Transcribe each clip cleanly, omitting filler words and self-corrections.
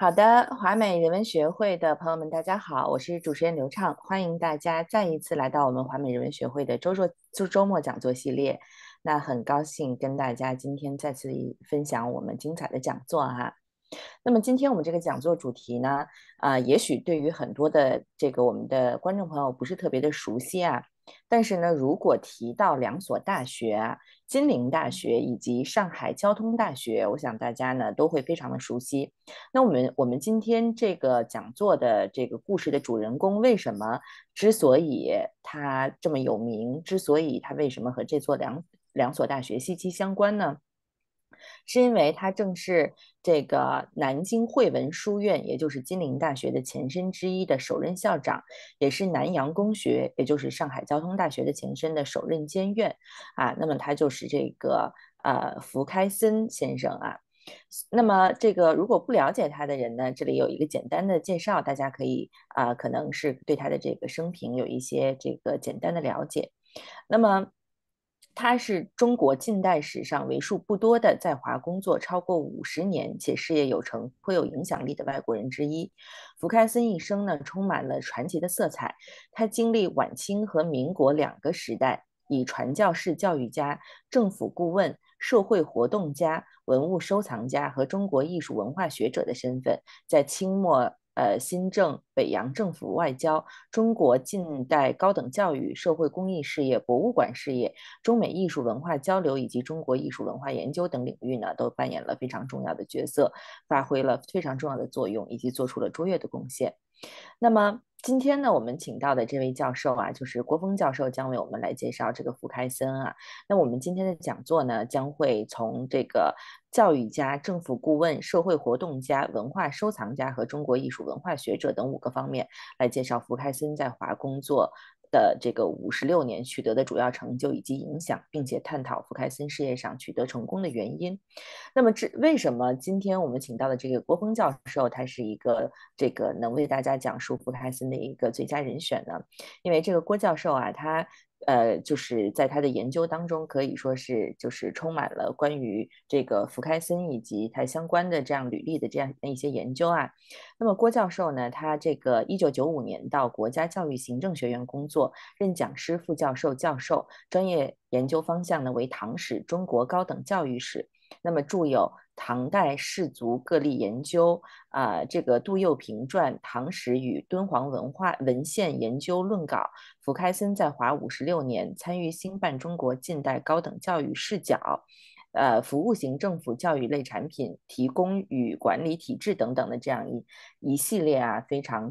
好的，华美人文学会的朋友们，大家好，我是主持人刘畅，欢迎大家再一次来到我们华美人文学会的周末讲座系列。那很高兴跟大家今天再次分享我们精彩的讲座哈。那么今天我们这个讲座主题呢，也许对于很多的我们的观众朋友不是特别的熟悉啊，但是呢，如果提到两所大学啊，金陵大学以及上海交通大学，我想大家呢都会非常的熟悉。那我们今天这个讲座的这个故事的主人公，为什么之所以他这么有名，之所以他为什么和这座两所大学息息相关呢？是因为他正是这个南京汇文书院，也就是金陵大学的前身之一的首任校长，也是南洋公学，也就是上海交通大学的前身的首任监院啊。那么他就是这个福开森先生啊。那么这个如果不了解他的人呢，这里有一个简单的介绍，大家可以可能是对他的这个生平有一些这个简单的了解。那么，他是中国近代史上为数不多的在华工作超过50年且事业有成、颇有影响力的外国人之一。福开森一生呢，充满了传奇的色彩。他经历晚清和民国两个时代，以传教士、教育家、政府顾问、社会活动家、文物收藏家和中国艺术文化学者的身份，在清末新政、北洋政府外交、中国近代高等教育、社会公益事业、博物馆事业、中美艺术文化交流以及中国艺术文化研究等领域呢，都扮演了非常重要的角色，发挥了非常重要的作用，以及做出了卓越的贡献。那么今天呢，我们请到的这位教授啊，就是郭峰教授，将为我们来介绍这个福开森啊。那我们今天的讲座呢，将会从这个教育家、政府顾问、社会活动家、文化收藏家和中国艺术文化学者等5个方面来介绍福开森在华工作的这个56年取得的主要成就以及影响，并且探讨福开森事业上取得成功的原因。那么为什么今天我们请到的这个郭峰教授，他是一个能为大家讲述福开森的一个最佳人选呢？因为这个郭教授啊，他就是在他的研究当中，可以说是就是充满了关于这个福开森以及他相关的这样履历的这样一些研究啊。那么郭教授呢，他这个1995年到国家教育行政学院工作，任讲师、副教授、教授，专业研究方向呢为唐史、中国高等教育史。那么著有《唐代士族各例研究》这个杜佑平传、唐史与敦煌文化文献研究论稿。福开森在华56年，参与兴办中国近代高等教育视角。服务型政府教育类产品提供与管理体制等等的这样一系列非常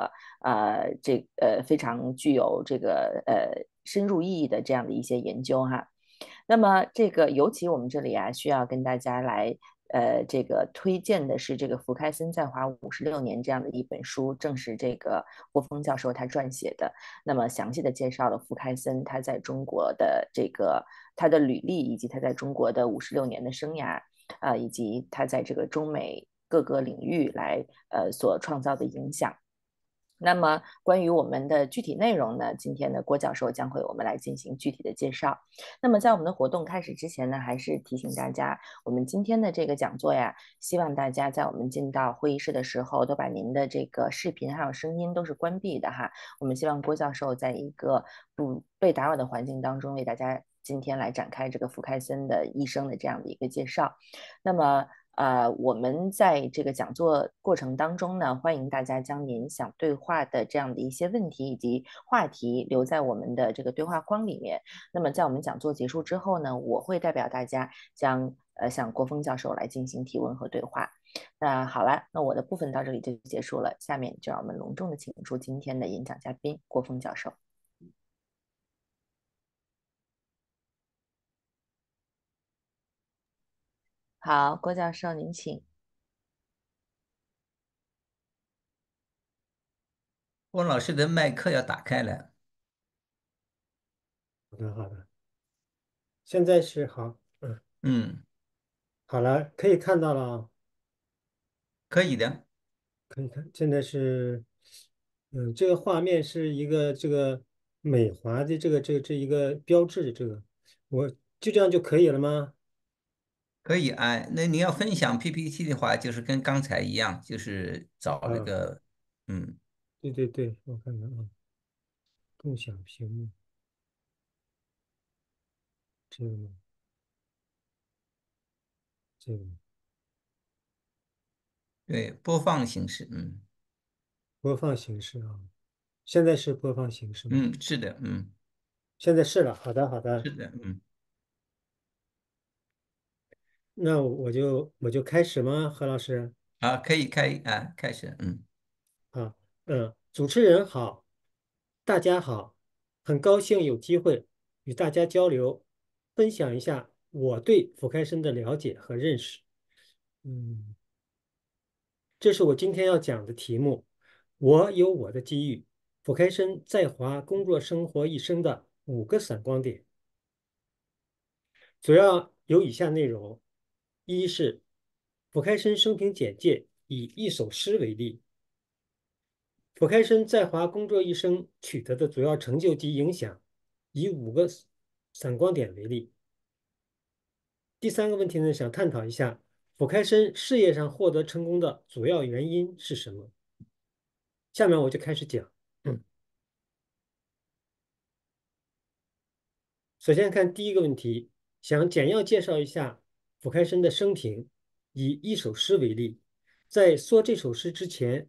非常具有深入意义的这样的一些研究哈。那么这个尤其我们这里需要跟大家来这个推荐的是这个福开森在华56年这样的一本书，正是这个郭峰教授他撰写的。那么详细的介绍了福开森他在中国的他的履历，以及他在中国的56年的生涯，以及他在这个中美各个领域来所创造的影响。那么关于我们的具体内容呢，今天的郭教授将会我们来进行具体的介绍。那么在我们的活动开始之前呢，还是提醒大家，我们今天的这个讲座呀，希望大家在我们进到会议室的时候，都把您的这个视频还有声音都是关闭的哈。我们希望郭教授在一个不被打扰的环境当中，为大家今天来展开这个福开森的一生的这样的一个介绍。那么我们在这个讲座过程当中呢，欢迎大家将您想对话的这样的一些问题以及话题留在我们的这个对话框里面。那么在我们讲座结束之后呢，我会代表大家向郭峰教授来进行提问和对话。那好了，那我的部分到这里就结束了，下面就让我们隆重的请出今天的演讲嘉宾郭峰教授。好，郭教授您请。 翁老师的麦克要打开了。 好的，好的，现在是好， 嗯， 好了，可以看到了啊， 可以的。 可以看，现在是，这个画面是一个这个美华的这一个标志，我就这样就可以了吗？ 可以啊。那你要分享 PPT 的话，就是跟刚才一样，就是找那啊， 个，嗯， 对对对，我看看啊，共享屏幕这个吗？这个吗？ 对，播放形式， 播放形式啊，现在是播放形式吗？ 是的， 现在是了，好的好的， 是的， 那我就开始吗？何老师啊，可以开始， 啊，主持人好，大家好，很高兴有机会与大家交流，分享一下我对福开生的了解和认识。嗯，这是我今天要讲的题目。我有我的机遇，福开生在华工作生活一生的5个闪光点，主要有以下内容：一是福开生生平简介，以一首诗为例。福开生在华工作一生取得的主要成就及影响，以5个闪光点为例。第三个问题呢，想探讨一下福开生事业上获得成功的主要原因是什么？下面我就开始讲。首先看第一个问题，想简要介绍一下福开生的生平，以一首诗为例。在说这首诗之前，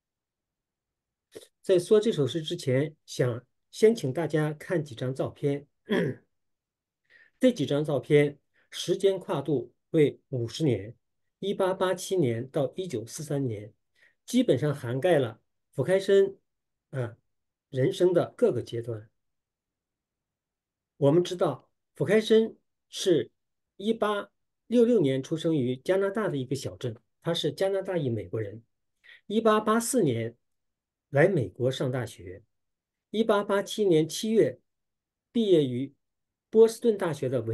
想先请大家看几张照片。这几张照片时间跨度为50年，1887年到1943年，基本上涵盖了福开生啊人生的各个阶段。我们知道，福开生是1866年出生于加拿大的一个小镇，他是加拿大裔美国人。1884年来美国上大学，1887年7月毕业于波士顿大学的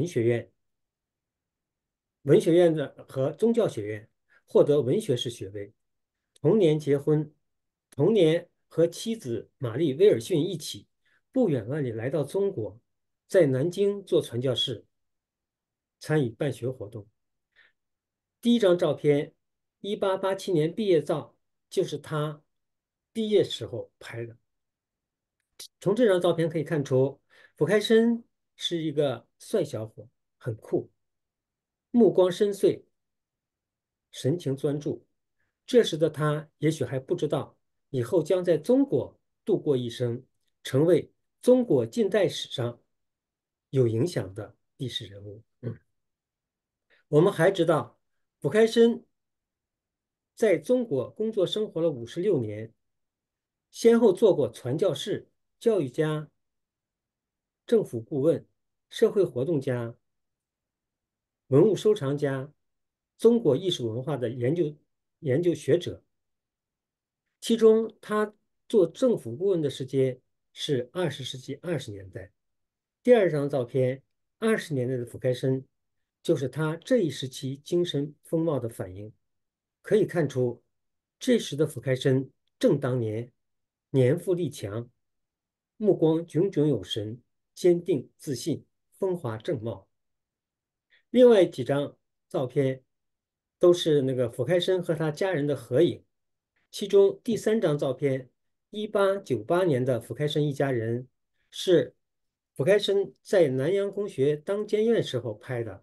文学院和宗教学院，获得文学士学位。同年结婚，同年和妻子玛丽·威尔逊一起不远万里来到中国，在南京做传教士，参与办学活动。第一张照片，1887年毕业照，就是他毕业时候拍的。从这张照片可以看出，福开生是一个帅小伙，很酷，目光深邃，神情专注。这时的他也许还不知道，以后将在中国度过一生，成为中国近代史上有影响的历史人物。我们还知道，福开生在中国工作生活了56年，先后做过传教士、教育家、政府顾问、社会活动家、文物收藏家、中国艺术文化的研究学者。其中，他做政府顾问的时间是20世纪20年代。第二张照片，20年代的福开生，就是他这一时期精神风貌的反映。可以看出，这时的福开生正当年，年富力强，目光炯炯有神，坚定自信，风华正茂。另外几张照片都是那个福开生和他家人的合影，其中第3张照片，1898年的福开生一家人是福开生在南洋公学当监院时候拍的。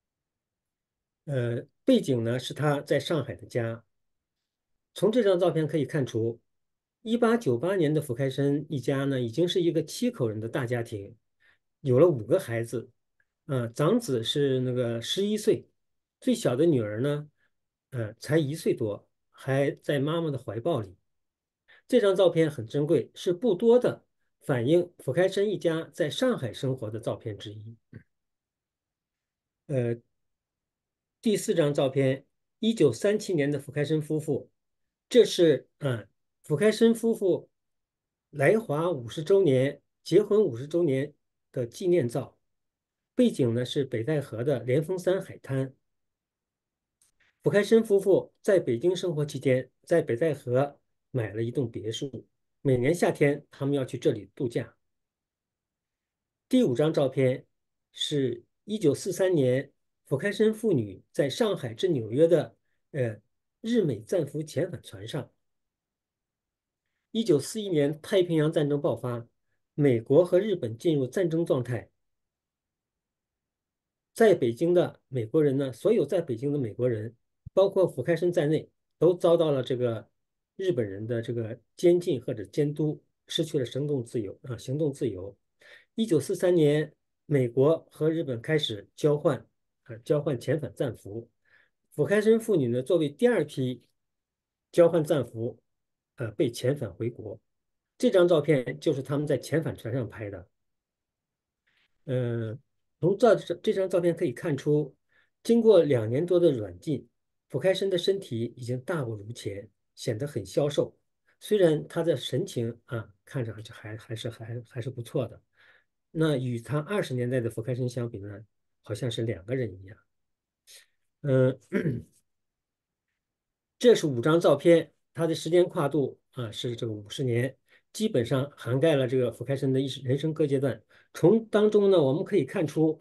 背景呢是他在上海的家。从这张照片可以看出，1898年的福开生一家呢已经是一个7口人的大家庭，有了5个孩子。长子是那个11岁，最小的女儿呢，才1岁多，还在妈妈的怀抱里。这张照片很珍贵，是不多的反映福开生一家在上海生活的照片之一。呃，第4张照片，1937年的福开生夫妇，这是福开生夫妇来华50周年、结婚50周年的纪念照。背景呢是北戴河的莲峰山海滩。福开生夫妇在北京生活期间，在北戴河买了一栋别墅，每年夏天他们要去这里度假。第5张照片是1943年福开申父女在上海至纽约的日美战俘遣返船上。1941年太平洋战争爆发，美国和日本进入战争状态。在北京的美国人呢，所有在北京的美国人，包括福开申在内，都遭到了这个日本人的这个监禁或者监督，失去了行动自由啊，行动自由。1943年，美国和日本开始交换遣返战俘。福开申父女呢，作为第二批交换战俘，被遣返回国。这张照片就是他们在遣返船上拍的。从这张照片可以看出，经过2年多的软禁，福开申的身体已经大不如前，显得很消瘦。虽然他的神情看着还是不错的，那与他20年代的福开申相比呢，好像是两个人一样。这是5张照片，它的时间跨度是这个50年，基本上涵盖了这个福开申的人生各阶段。从当中呢，我们可以看出，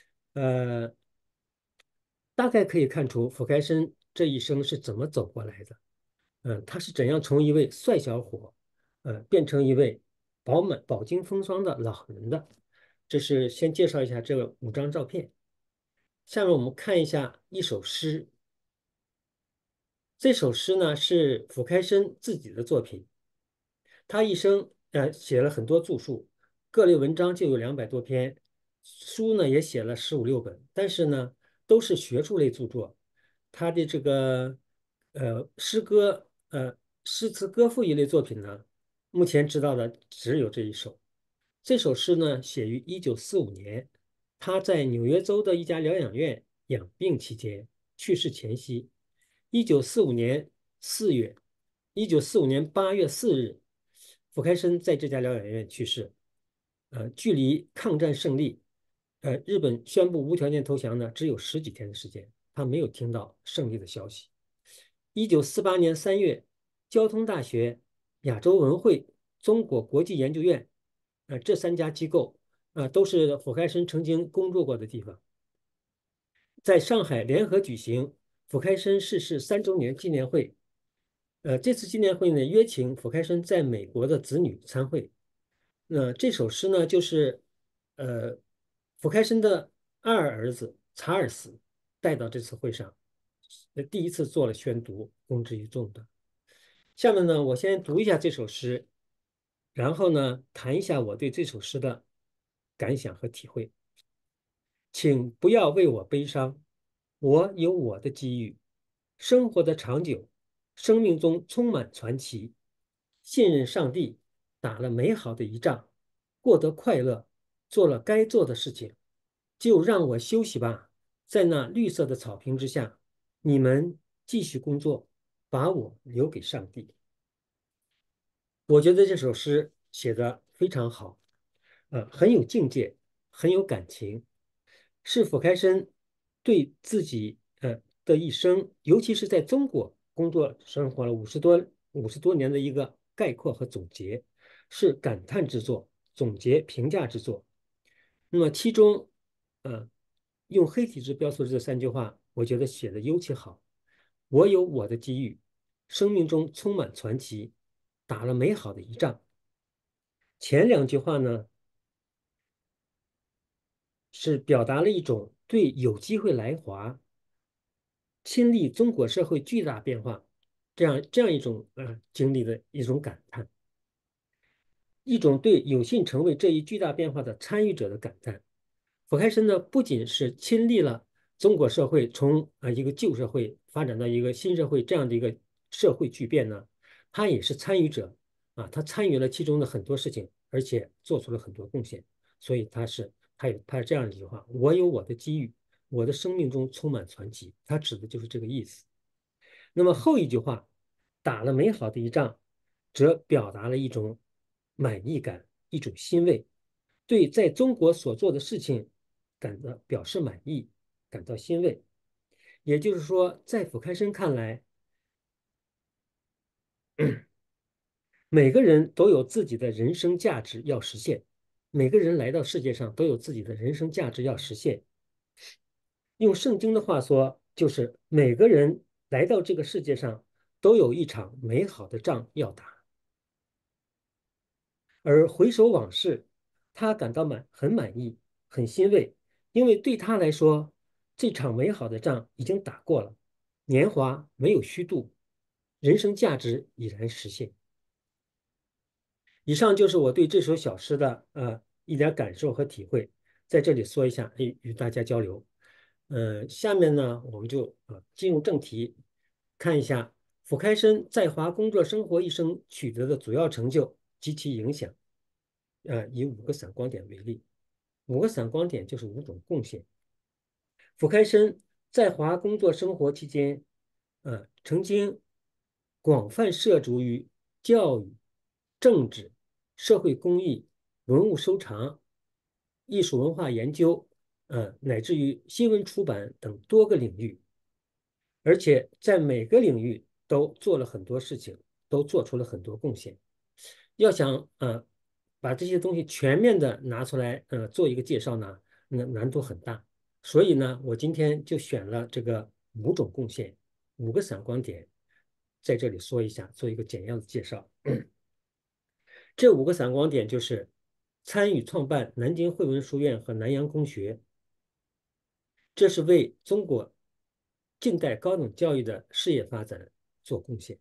大概可以看出福开申这一生是怎么走过来的。他是怎样从一位帅小伙，变成一位饱经风霜的老人的。这是先介绍一下这5张照片。下面我们看一下一首诗。这首诗呢是福开申自己的作品，他一生写了很多著述，各类文章就有200多篇，书呢也写了15、16本，但是呢都是学术类著作。他的这个诗歌诗词歌赋一类作品呢，目前知道的只有这一首。这首诗呢写于1945年，他在纽约州的一家疗养院养病期间去世前夕。1945年8月4日，福开申在这家疗养院去世。距离抗战胜利，日本宣布无条件投降呢，只有10几天的时间，他没有听到胜利的消息。1948年3月，交通大学、亚洲文会、中国国际研究院，这3家机构都是福开申曾经工作过的地方，在上海联合举行福开申逝世3周年纪念会。这次纪念会呢，约请福开申在美国的子女参会。这首诗呢，就是福开申的2儿子查尔斯带到这次会上，第一次做了宣读，公之于众的。下面呢，我先读一下这首诗，然后呢，谈一下我对这首诗的感想和体会。请不要为我悲伤，我有我的机遇。生活的长久，生命中充满传奇。信任上帝，打了美好的一仗，过得快乐，做了该做的事情，就让我休息吧，在那绿色的草坪之下，你们继续工作，把我留给上帝。我觉得这首诗写得非常好，很有境界，很有感情，是福开申对自己的一生，尤其是在中国工作生活了50多年的一个概括和总结，是感叹之作，总结评价之作。那么其中，用黑体字标出的这3句话，我觉得写的尤其好。我有我的机遇，生命中充满传奇，打了美好的一仗。前2句话呢，是表达了一种对有机会来华、亲历中国社会巨大变化这样一种经历的一种感叹，一种对有幸成为这一巨大变化的参与者的感叹。福开申呢，不仅是亲历了中国社会从一个旧社会发展到一个新社会这样的一个社会巨变呢，他也是参与者他参与了其中的很多事情，而且做出了很多贡献。所以他这样一句话：我有我的机遇，我的生命中充满传奇。他指的就是这个意思。那么后一句话，打了美好的一仗，则表达了一种满意感，一种欣慰，对在中国所做的事情表示满意，感到欣慰。也就是说，在福开申看来，每个人都有自己的人生价值要实现，每个人来到世界上都有自己的人生价值要实现。 用圣经的话说，就是每个人来到这个世界上都有一场美好的仗要打。而回首往事，他感到很满意，很欣慰，因为对他来说，这场美好的仗已经打过了，年华没有虚度，人生价值已然实现。以上就是我对这首小诗的一点感受和体会，在这里说一下，与大家交流。下面呢，我们就进入正题，看一下傅开生在华工作生活一生取得的主要成就及其影响。以5个闪光点为例，5个闪光点就是5种贡献。傅开生在华工作生活期间，曾经广泛涉足于教育、政治、社会公益、文物收藏、艺术文化研究，乃至于新闻出版等多个领域，而且在每个领域都做了很多事情，都做出了很多贡献。要想把这些东西全面的拿出来做一个介绍呢，那难度很大。所以呢，我今天就选了这个5种贡献，5个闪光点，在这里说一下，做一个简要的介绍。这5个闪光点就是参与创办南京汇文书院和南洋公学，这是为中国近代高等教育的事业发展做贡献。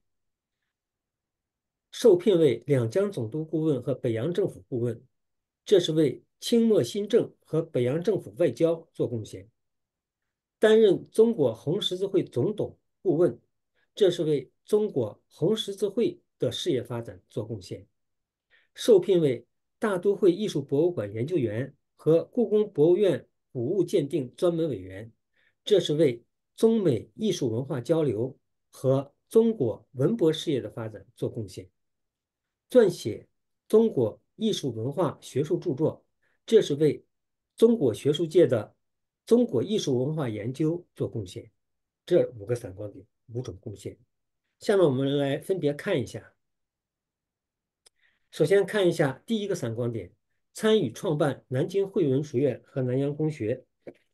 受聘为两江总督顾问和北洋政府顾问，这是为清末新政和北洋政府外交做贡献；担任中国红十字会总董顾问，这是为中国红十字会的事业发展做贡献；受聘为大都会艺术博物馆研究员和故宫博物院古物鉴定专门委员，这是为中美艺术文化交流和中国文博事业的发展做贡献。撰写中国艺术文化学术著作，这是为中国学术界的中国艺术文化研究做贡献。这5个闪光点，5种贡献。下面我们来分别看一下。首先看一下第1个闪光点，参与创办南京汇文书院和南洋公学。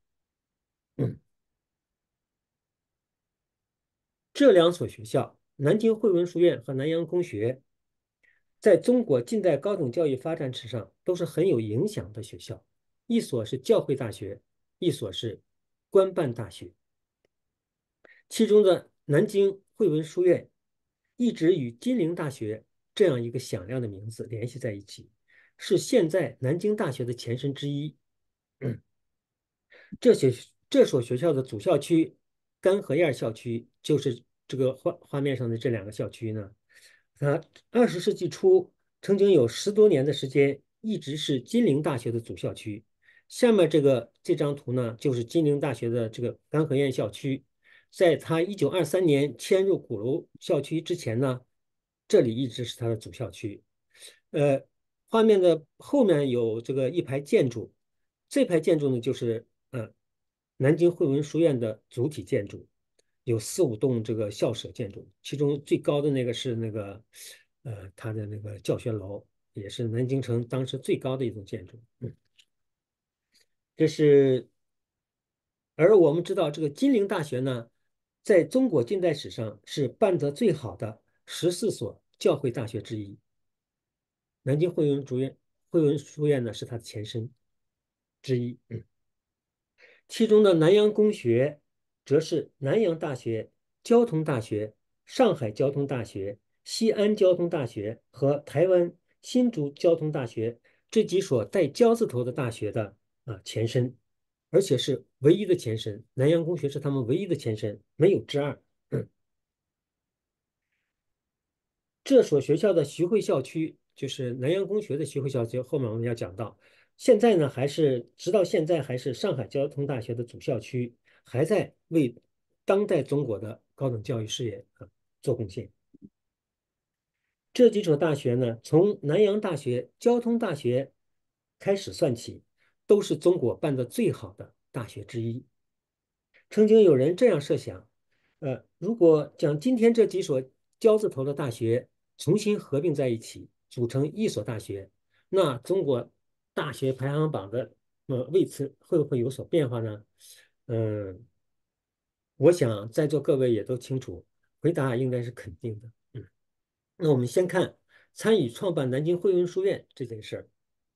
这2所学校，南京汇文书院和南洋公学，在中国近代高等教育发展史上都是很有影响的学校。一所是教会大学，一所是官办大学。其中的南京汇文书院一直与金陵大学这样一个响亮的名字联系在一起，是现在南京大学的前身之一。这所学校的主校区干河沿校区，就是这个画面上的这2个校区呢，它20世纪初曾经有10多年的时间一直是金陵大学的主校区。下面这张图呢，就是金陵大学的这个干河沿校区。在它1923年迁入鼓楼校区之前呢，这里一直是它的主校区。画面的后面有一排建筑，这排建筑呢就是南京汇文书院的主体建筑，有4、5栋校舍建筑，其中最高的那个是它的那个教学楼，也是南京城当时最高的一栋建筑。这是，而我们知道这个金陵大学呢，在中国近代史上是办得最好的14所教会大学之一。南京汇文书院呢是它的前身之一。其中的南洋公学，则是南洋大学、交通大学、上海交通大学、西安交通大学和台湾新竹交通大学这几所带交字头的大学的前身，而且是唯一的前身。南洋公学是他们唯一的前身，没有之二。这所学校的徐汇校区，就是南洋公学的徐汇校区，后面我们要讲到。现在呢，直到现在还是上海交通大学的主校区，还在为当代中国的高等教育事业做贡献。这几所大学呢，从南洋大学、交通大学开始算起，都是中国办的最好的大学之一。曾经有人这样设想，如果将今天这几所交字头的大学重新合并在一起，组成一所大学，那中国大学排行榜的位次会不会有所变化呢？ 嗯，我想在座各位也都清楚，回答应该是肯定的。那我们先看参与创办南京汇文书院这件事儿。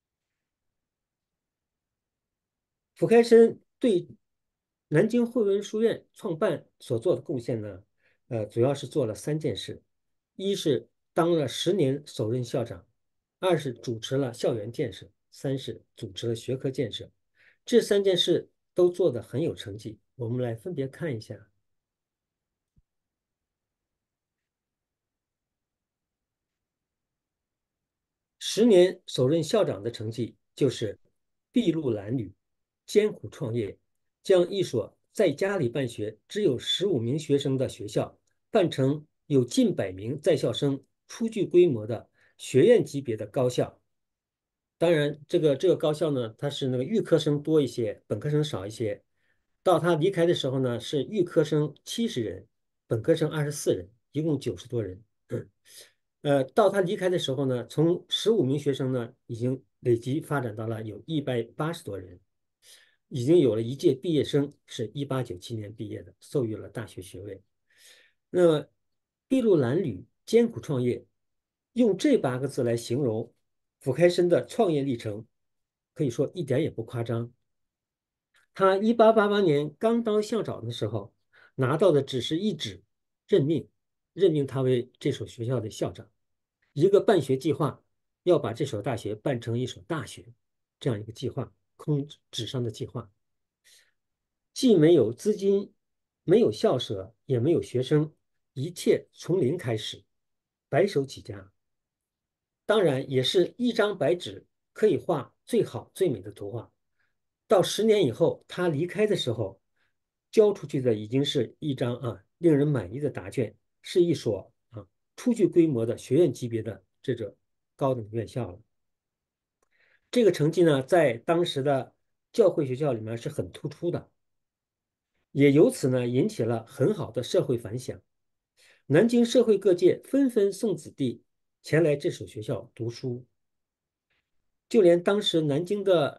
傅开生对南京汇文书院创办所做的贡献呢，主要是做了3件事：一是当了10年首任校长，二是主持了校园建设，三是主持了学科建设。这3件事都做得很有成绩。我们来分别看一下。10年首任校长的成绩就是筚路蓝缕，艰苦创业，将一所在家里办学只有15名学生的学校办成有近100名在校生、初具规模的学院级别的高校。当然，这个高校呢，它是那个预科生多一些，本科生少一些。到他离开的时候呢，是预科生70人，本科生24人，一共90多人。到他离开的时候呢，从15名学生呢，已经累计发展到了有180多人，已经有了一届毕业生是1897年毕业的，授予了大学学位。那么，筚路蓝缕，艰苦创业，用这8个字来形容傅开生的创业历程，可以说一点也不夸张。他1888年刚当校长的时候，拿到的只是一纸任命，任命他为这所学校的校长。一个办学计划，要把这所大学办成一所大学，这样一个计划，空纸上的计划，既没有资金，没有校舍，也没有学生，一切从零开始，白手起家。当然，也是一张白纸可以画最好最美的图画。到10年以后，他离开的时候，交出去的已经是一张令人满意的答卷，是一所初具规模的学院级别的这种高等院校了。这个成绩呢，在当时的教会学校里面是很突出的，也由此呢引起了很好的社会反响。南京社会各界纷纷送子弟前来这所学校读书，就连当时南京的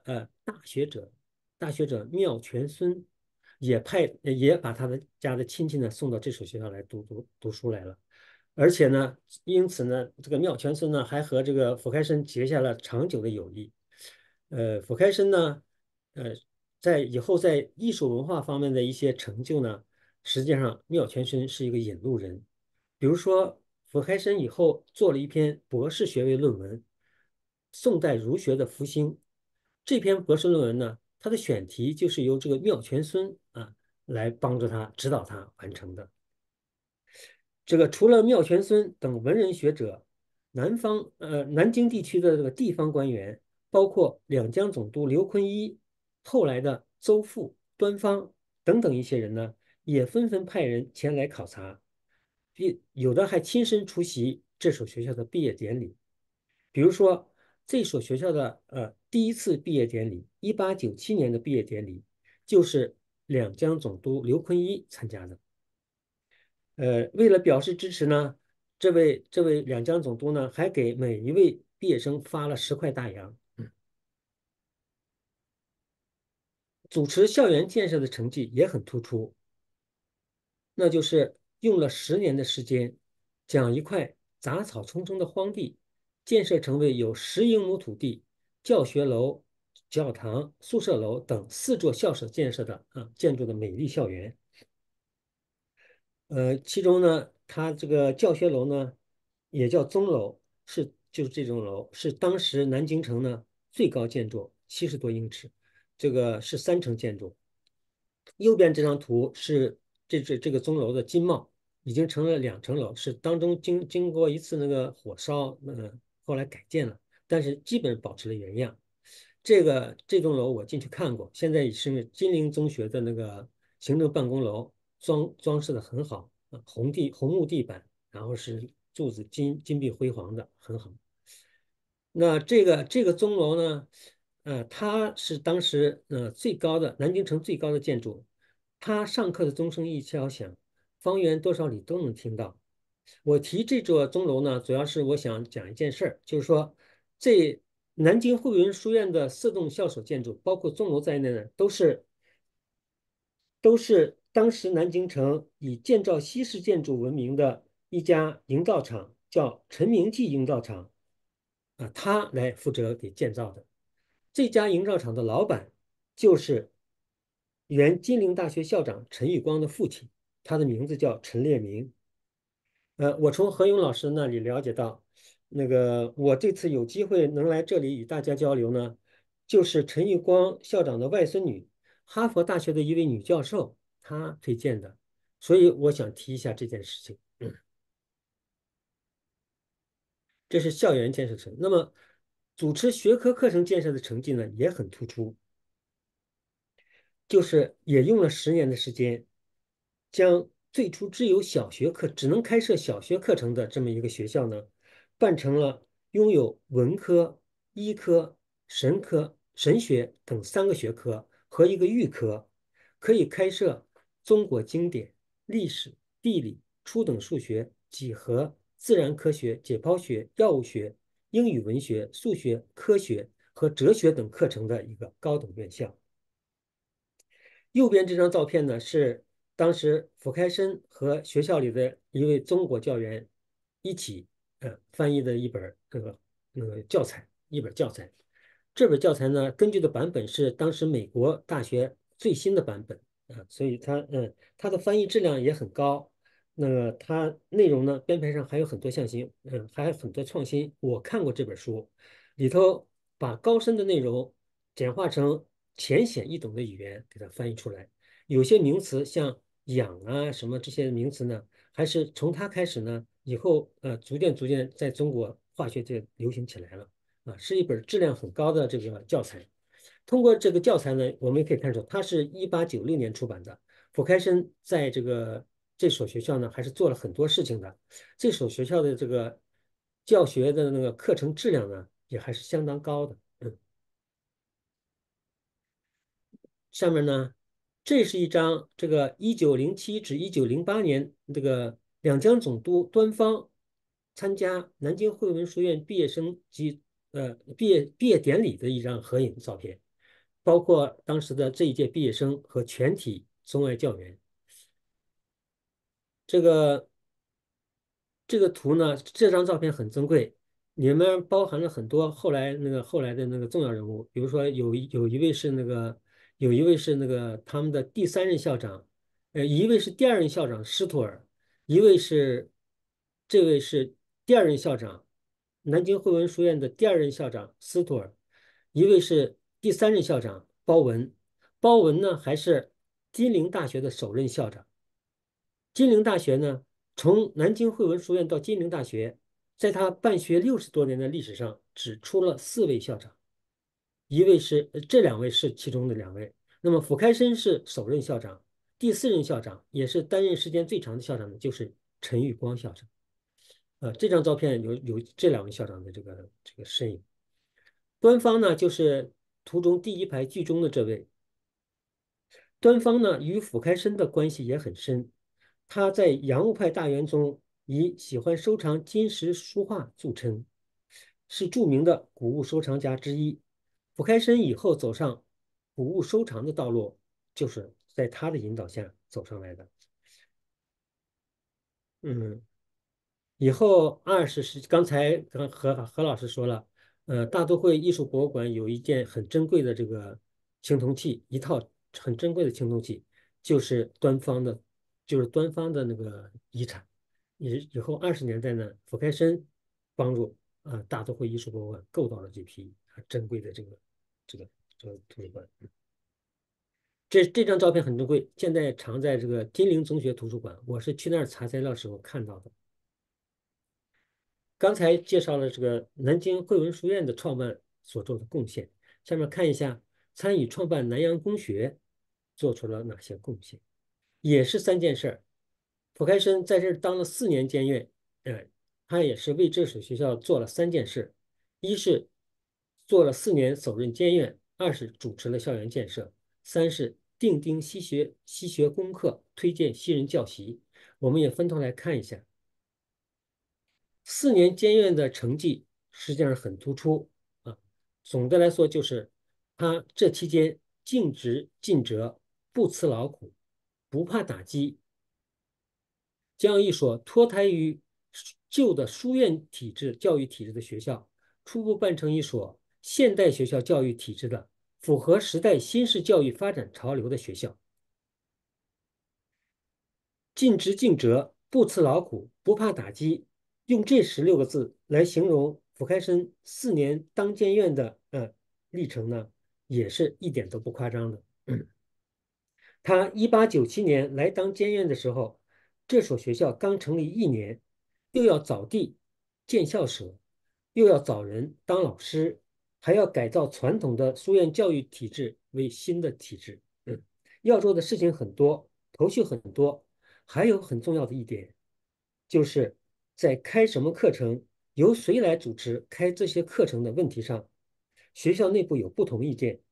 大学者妙全孙也把他的家的亲戚呢送到这所学校来读书来了。而且呢，因此呢，这个妙全孙呢还和这个傅开生结下了长久的友谊。傅开生呢，在以后在艺术文化方面的一些成就呢，实际上妙全孙是一个引路人。比如说，傅开生以后做了一篇博士学位论文《宋代儒学的复兴》。这篇博士论文呢，它的选题就是由这个妙全孙来帮助他指导他完成的。这个除了妙全孙等文人学者，南京地区的这个地方官员，包括两江总督刘坤一，后来的邹复、端方等等一些人呢，也纷纷派人前来考察，有的还亲身出席这所学校的毕业典礼。比如说，这所学校的第一次毕业典礼，1897年的毕业典礼，就是两江总督刘坤一参加的。为了表示支持呢，这位两江总督呢，还给每一位毕业生发了10块大洋。主持校园建设的成绩也很突出，那就是用了10年的时间，将一块杂草丛生的荒地建设成为有10英亩土地、教学楼、教堂、宿舍楼等4座校舍建筑的美丽校园。其中呢，它这个教学楼呢，也叫钟楼，就是这种楼，是当时南京城呢最高建筑70多英尺，这个是3层建筑。右边这张图是这个钟楼的金帽，已经成了2层楼，是当中经过一次那个火烧，后来改建了，但是基本保持了原样。这栋楼我进去看过，现在是金陵中学的那个行政办公楼，装饰的很好，红木地板，然后是柱子金碧辉煌的，很好。那这个钟楼呢，它是当时最高的南京城最高的建筑，它上课的钟声一敲响，方圆多少里都能听到。我提这座钟楼呢，主要是我想讲一件事儿，就是说这南京汇文书院的4栋校舍建筑，包括钟楼在内呢，都是都是当时南京城以建造西式建筑闻名的一家营造厂，叫陈明记营造厂，他来负责给建造的。这家营造厂的老板就是原金陵大学校长陈玉光的父亲，他的名字叫陈烈明。我从何勇老师那里了解到，我这次有机会能来这里与大家交流呢，就是陈玉光校长的外孙女，哈佛大学的一位女教授，她推荐的，所以我想提一下这件事情。这是校园建设层。那么，主持学科课程建设的成绩呢也很突出，就是也用了10年的时间，将最初只能开设小学课程的这么一个学校呢，办成了拥有文科、医科、神科、神学等3个学科和一个预科，可以开设中国经典、历史、地理、初等数学、几何、自然科学、解剖学、药物学、英语文学、数学、科学和哲学等课程的一个高等院校。右边这张照片呢，是当时傅开生和学校里的一位中国教员一起翻译的一本教材，一本教材。这本教材呢，根据的版本是当时美国大学最新的版本所以它的翻译质量也很高。它内容呢，编排上还有很多创新，还有很多创新。我看过这本书，里头把高深的内容简化成浅显易懂的语言给它翻译出来。有些名词像氧啊什么这些名词呢，还是从它开始呢，以后逐渐在中国化学界流行起来了是一本质量很高的这个教材。通过这个教材呢，我们也可以看出，它是1896年出版的。傅开生在这所学校呢，还是做了很多事情的。这所学校的这个教学的那个课程质量呢，也还是相当高的。上面呢，这是一张这个1907至1908年这个两江总督端方参加南京惠文书院毕业生及毕业典礼的一张合影照片，包括当时的这一届毕业生和全体中外教员。这个这个图呢，这张照片很珍贵，里面包含了很多后来的那个重要人物，比如说有一位是他们的第3任校长，一位是第2任校长施图尔，一位是这位是第2任校长，南京惠文书院的第2任校长施图尔，一位是第3任校长包文，包文呢还是金陵大学的首任校长。金陵大学呢，从南京惠文书院到金陵大学，在他办学60多年的历史上，只出了4位校长，这2位是其中的2位。那么傅开生是首任校长，第4任校长也是担任时间最长的校长的，就是陈玉光校长。这张照片有这2位校长的这个身影。端方呢，就是图中第1排居中的这位。端方呢，与傅开生的关系也很深。他在洋务派大员中以喜欢收藏金石书画著称，是著名的古物收藏家之一。傅开生以后走上古物收藏的道路，就是在他的引导下走上来的。嗯，以后刚才何老师说了，大都会艺术博物馆有一件很珍贵的这个青铜器，一套很珍贵的青铜器，就是端方的，就是端方的那个遗产。以后20年代呢，傅开生帮助大都会艺术博物馆购到了这批珍贵的这个图书馆。这张照片很珍贵，现在藏在这个金陵中学图书馆，我是去那儿查资料的时候看到的。刚才介绍了这个南京惠文书院的创办所做的贡献，下面看一下参与创办南洋公学做出了哪些贡献，也是3件事儿。傅开生在这儿当了4年监院，他也是为这所学校做了3件事：一是做了4年首任监院，2是主持了校园建设，3是定丁西学功课，推荐西人教习。我们也分头来看一下。4年监院的成绩实际上很突出啊。总的来说，就是他这期间尽职尽责，不辞劳苦， 不怕打击，将一所脱胎于旧的书院体制教育体制的学校，初步办成一所现代学校教育体制的、符合时代新式教育发展潮流的学校。尽职尽责，不辞劳苦，不怕打击，用这16个字来形容傅开生4年当监院的历程呢，也是一点都不夸张的。他1897年来当监院的时候，这所学校刚成立1年，又要找地建校舍，又要找人当老师，还要改造传统的书院教育体制为新的体制。要做的事情很多，头绪很多。还有很重要的一点，就是在开什么课程、由谁来主持开这些课程的问题上，学校内部有不同意见，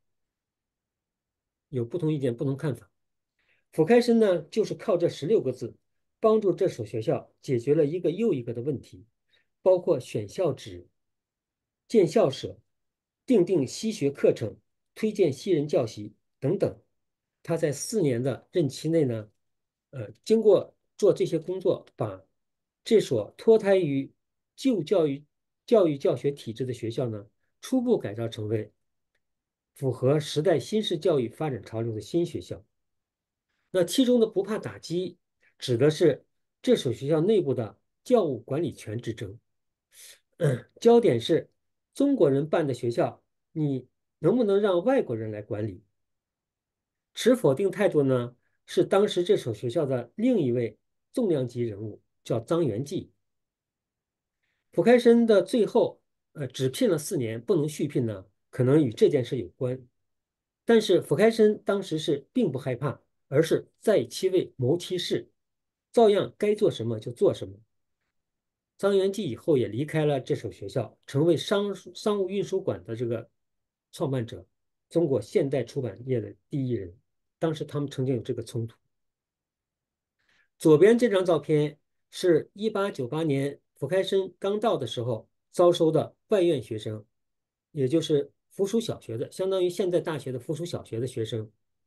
不同看法。傅开生呢，就是靠这16个字，帮助这所学校解决了一个又一个的问题，包括选校址、建校舍、订定西学课程、推荐西人教习等等。他在4年的任期内呢，经过做这些工作，把这所脱胎于旧教育教学体制的学校呢，初步改造成为符合时代新式教育发展潮流的新学校。那其中的不怕打击，指的是这所学校内部的教务管理权之争。焦点是中国人办的学校，你能不能让外国人来管理？持否定态度呢，是当时这所学校的另一位重量级人物，叫张元济。傅开生的最后，只聘了4年，不能续聘呢，可能与这件事有关。但是傅开生当时是并不害怕，而是在其位谋其事，照样该做什么就做什么。张元济以后也离开了这所学校，成为商务印书馆的这个创办者，中国现代出版业的第一人。当时他们曾经有这个冲突。左边这张照片是1898年傅开生刚到的时候招收的外院学生，也就是附属小学的，相当于现在大学的附属小学的学生。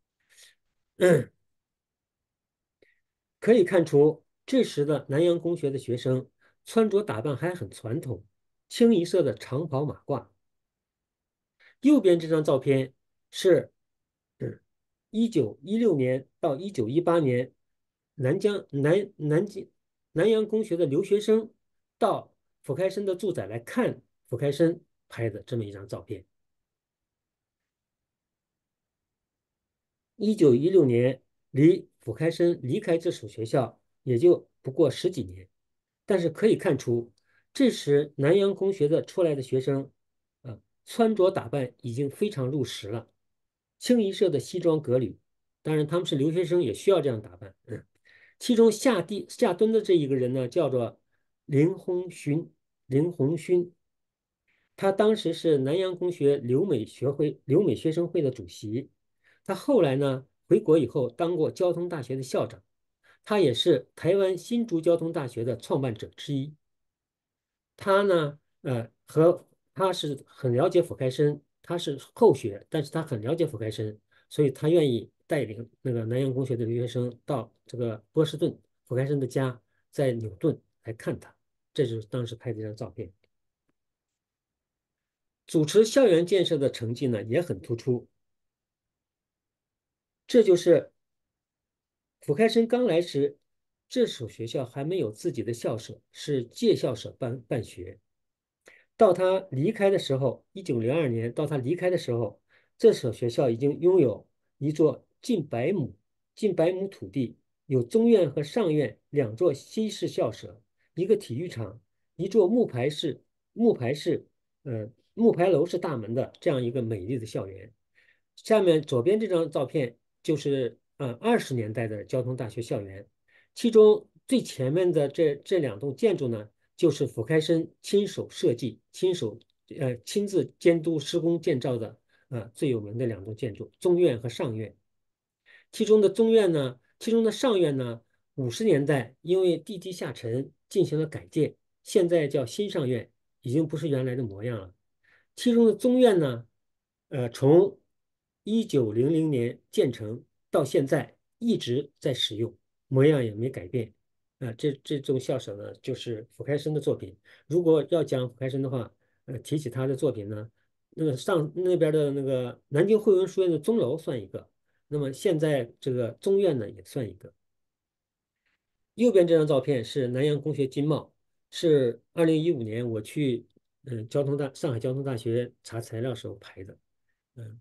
可以看出，这时的南洋公学的学生穿着打扮还很传统，清一色的长袍马褂。右边这张照片是1916年到1918年南洋公学的留学生到傅开生的住宅来看傅开生拍的这么一张照片。1916年离傅开生离开这所学校也就不过10几年，但是可以看出，这时南洋公学的出来的学生，穿着打扮已经非常入时了，清一色的西装革履。当然，他们是留学生，也需要这样打扮。其中下蹲的这一个人呢，叫做林鸿勋。他当时是南洋公学留美学生会的主席。他后来呢，回国以后当过交通大学的校长。他也是台湾新竹交通大学的创办者之一。他呢，他是很了解傅开生，他是后学，但是他很了解傅开生，所以他愿意带领那个南洋公学的留学生到这个波士顿傅开生的家，在纽顿来看他。这就是当时拍的一张照片。主持校园建设的成绩呢也很突出。这就是傅开生刚来时，这所学校还没有自己的校舍，是借校舍办学。到他离开的时候，1902年到他离开的时候，这所学校已经拥有一座近百亩土地，有中院和上院2座西式校舍，一个体育场，一座木牌楼式大门的这样一个美丽的校园。下面左边这张照片就是20年代的交通大学校园，其中最前面的这2栋建筑呢，就是傅开生亲手设计、亲自监督施工建造的最有名的2栋建筑，中院和上院。其中的上院呢，50年代因为地基下沉进行了改建，现在叫新上院，已经不是原来的模样了。其中的中院呢，从1900年建成到现在， 一直在使用，模样也没改变。这种校舍呢，就是傅开生的作品。如果要讲傅开生的话，提起他的作品呢，那个上那边的那个南京汇文书院的钟楼算一个，那么现在这个中院呢也算一个。右边这张照片是南洋公学金帽，是2015年我去上海交通大学查材料时候拍的。嗯。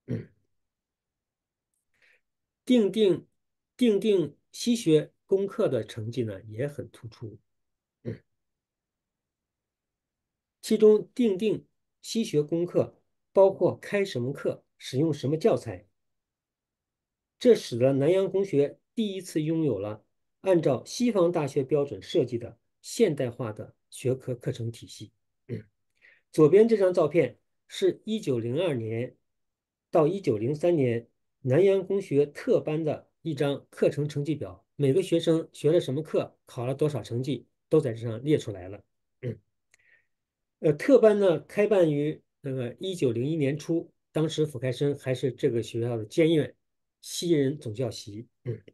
定定定定西学功课的成绩呢也很突出，其中定定西学功课包括开什么课、使用什么教材，这使得南洋公学第一次拥有了按照西方大学标准设计的现代化的学科课程体系。左边这张照片是1902年到1903年南洋公学特班的一张课程成绩表，每个学生学了什么课，考了多少成绩，都在这上列出来了。特班呢开办于1901年初，当时傅开生还是这个学校的监院，西人总教习。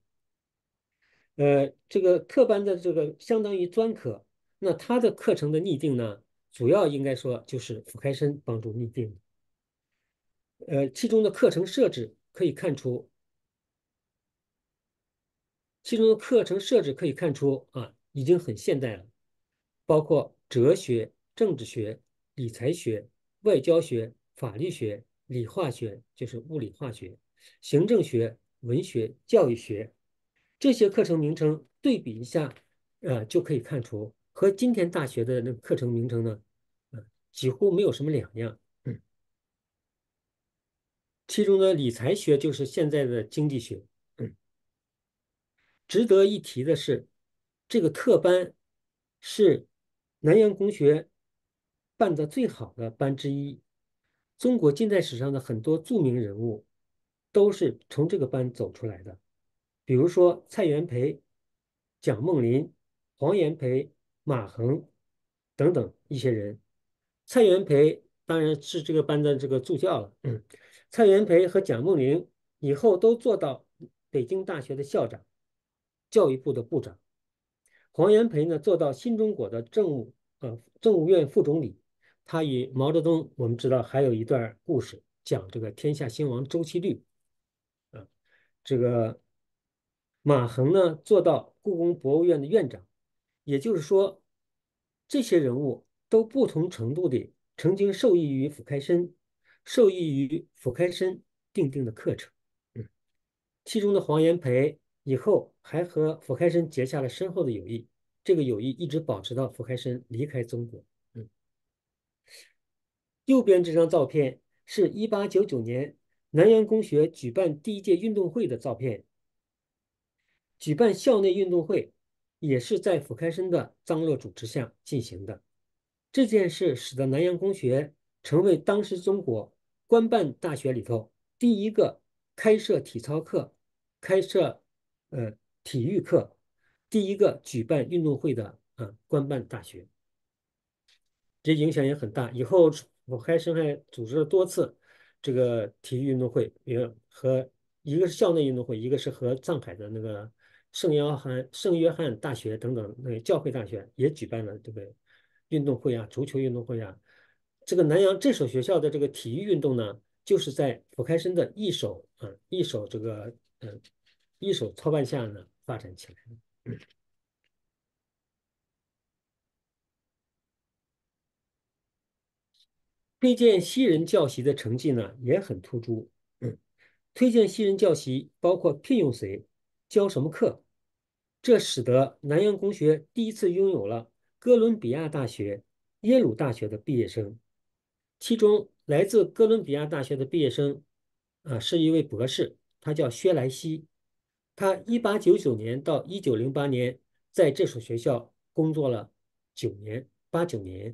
这个特班的这个相当于专科，那他的课程的拟定呢，主要应该说就是傅开生帮助拟定的。其中的课程设置可以看出，已经很现代了，包括哲学、政治学、理财学、外交学、法律学、理化学，就是物理化学、行政学、文学、教育学这些课程名称对比一下，就可以看出和今天大学的那个课程名称呢，几乎没有什么两样。其中的理财学就是现在的经济学。值得一提的是，这个特班是南洋公学办的最好的班之一。中国近代史上的很多著名人物都是从这个班走出来的，比如说蔡元培、蒋梦麟、黄炎培、马衡等等一些人。蔡元培当然是这个班的这个助教了。蔡元培和蒋梦麟以后都做到北京大学的校长、教育部的部长。黄炎培呢做到新中国的政务院副总理。他与毛泽东我们知道还有一段故事，讲这个天下兴亡周期率。这个马衡呢做到故宫博物院的院长。也就是说，这些人物都不同程度的曾经受益于傅开生，受益于傅开生定的课程。其中的黄炎培以后还和傅开生结下了深厚的友谊，这个友谊一直保持到傅开生离开中国。右边这张照片是1899年南洋公学举办第一届运动会的照片。举办校内运动会也是在傅开生的张罗主持下进行的。这件事使得南洋公学成为当时中国官办大学里头第一个开设体操课、开设体育课、第一个举办运动会的官办大学。这影响也很大。以后我开生还组织了多次这个体育运动会，一个是校内运动会，一个是和上海的那个圣约翰大学等等那个教会大学也举办了这个运动会啊，足球运动会啊。这个南洋这所学校的这个体育运动呢，就是在傅开生的一手操办下呢发展起来的。推荐西人教习的成绩呢也很突出。推荐西人教习包括聘用谁、教什么课，这使得南洋公学第一次拥有了哥伦比亚大学、耶鲁大学的毕业生。其中来自哥伦比亚大学的毕业生是一位博士，他叫薛莱西。他1899年到1908年在这所学校工作了8、9年。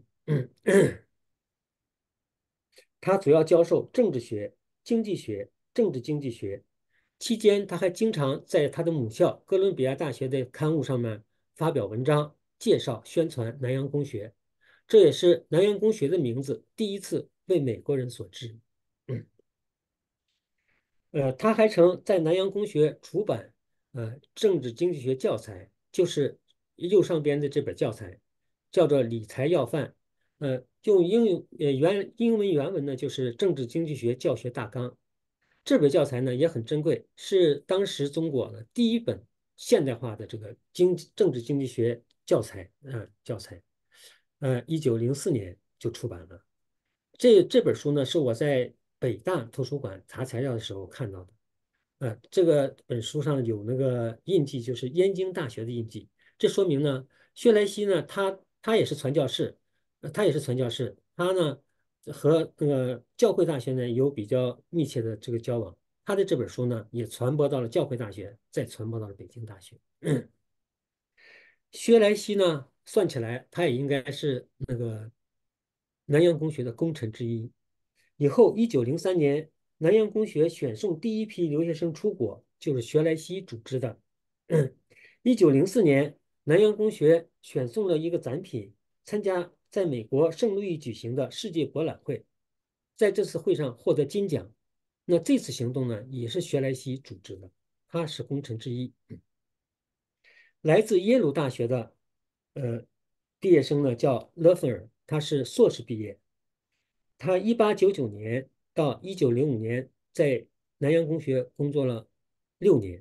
他主要教授政治学、经济学、政治经济学。期间，他还经常在他的母校哥伦比亚大学的刊物上面发表文章，介绍、宣传南洋公学。这也是南洋公学的名字第一次为美国人所知。他还曾在南洋公学出版政治经济学教材，就是右上边的这本教材，叫做《理财要范》。用英文原文呢，就是《政治经济学教学大纲》。这本教材呢也很珍贵，是当时中国的第一本现代化的这个政治经济学教材。1904年就出版了。这本书呢，是我在北大图书馆查材料的时候看到的。这个本书上有那个印记，就是燕京大学的印记。这说明呢，薛来熙呢，他也是传教士，他呢和那个教会大学呢有比较密切的这个交往。他的这本书呢也传播到了教会大学，再传播到了北京大学。薛来熙呢，算起来他也应该是那个南洋公学的功臣之一。以后1903年，南洋公学选送第一批留学生出国，就是薛来熙组织的。1904年，南洋公学选送了一个展品参加在美国圣路易举行的世界博览会，在这次会上获得金奖。那这次行动呢，也是薛来熙组织的，他是功臣之一。来自耶鲁大学的毕业生呢叫勒芬尔，他是硕士毕业。他1899年到1905年在南洋公学工作了6年。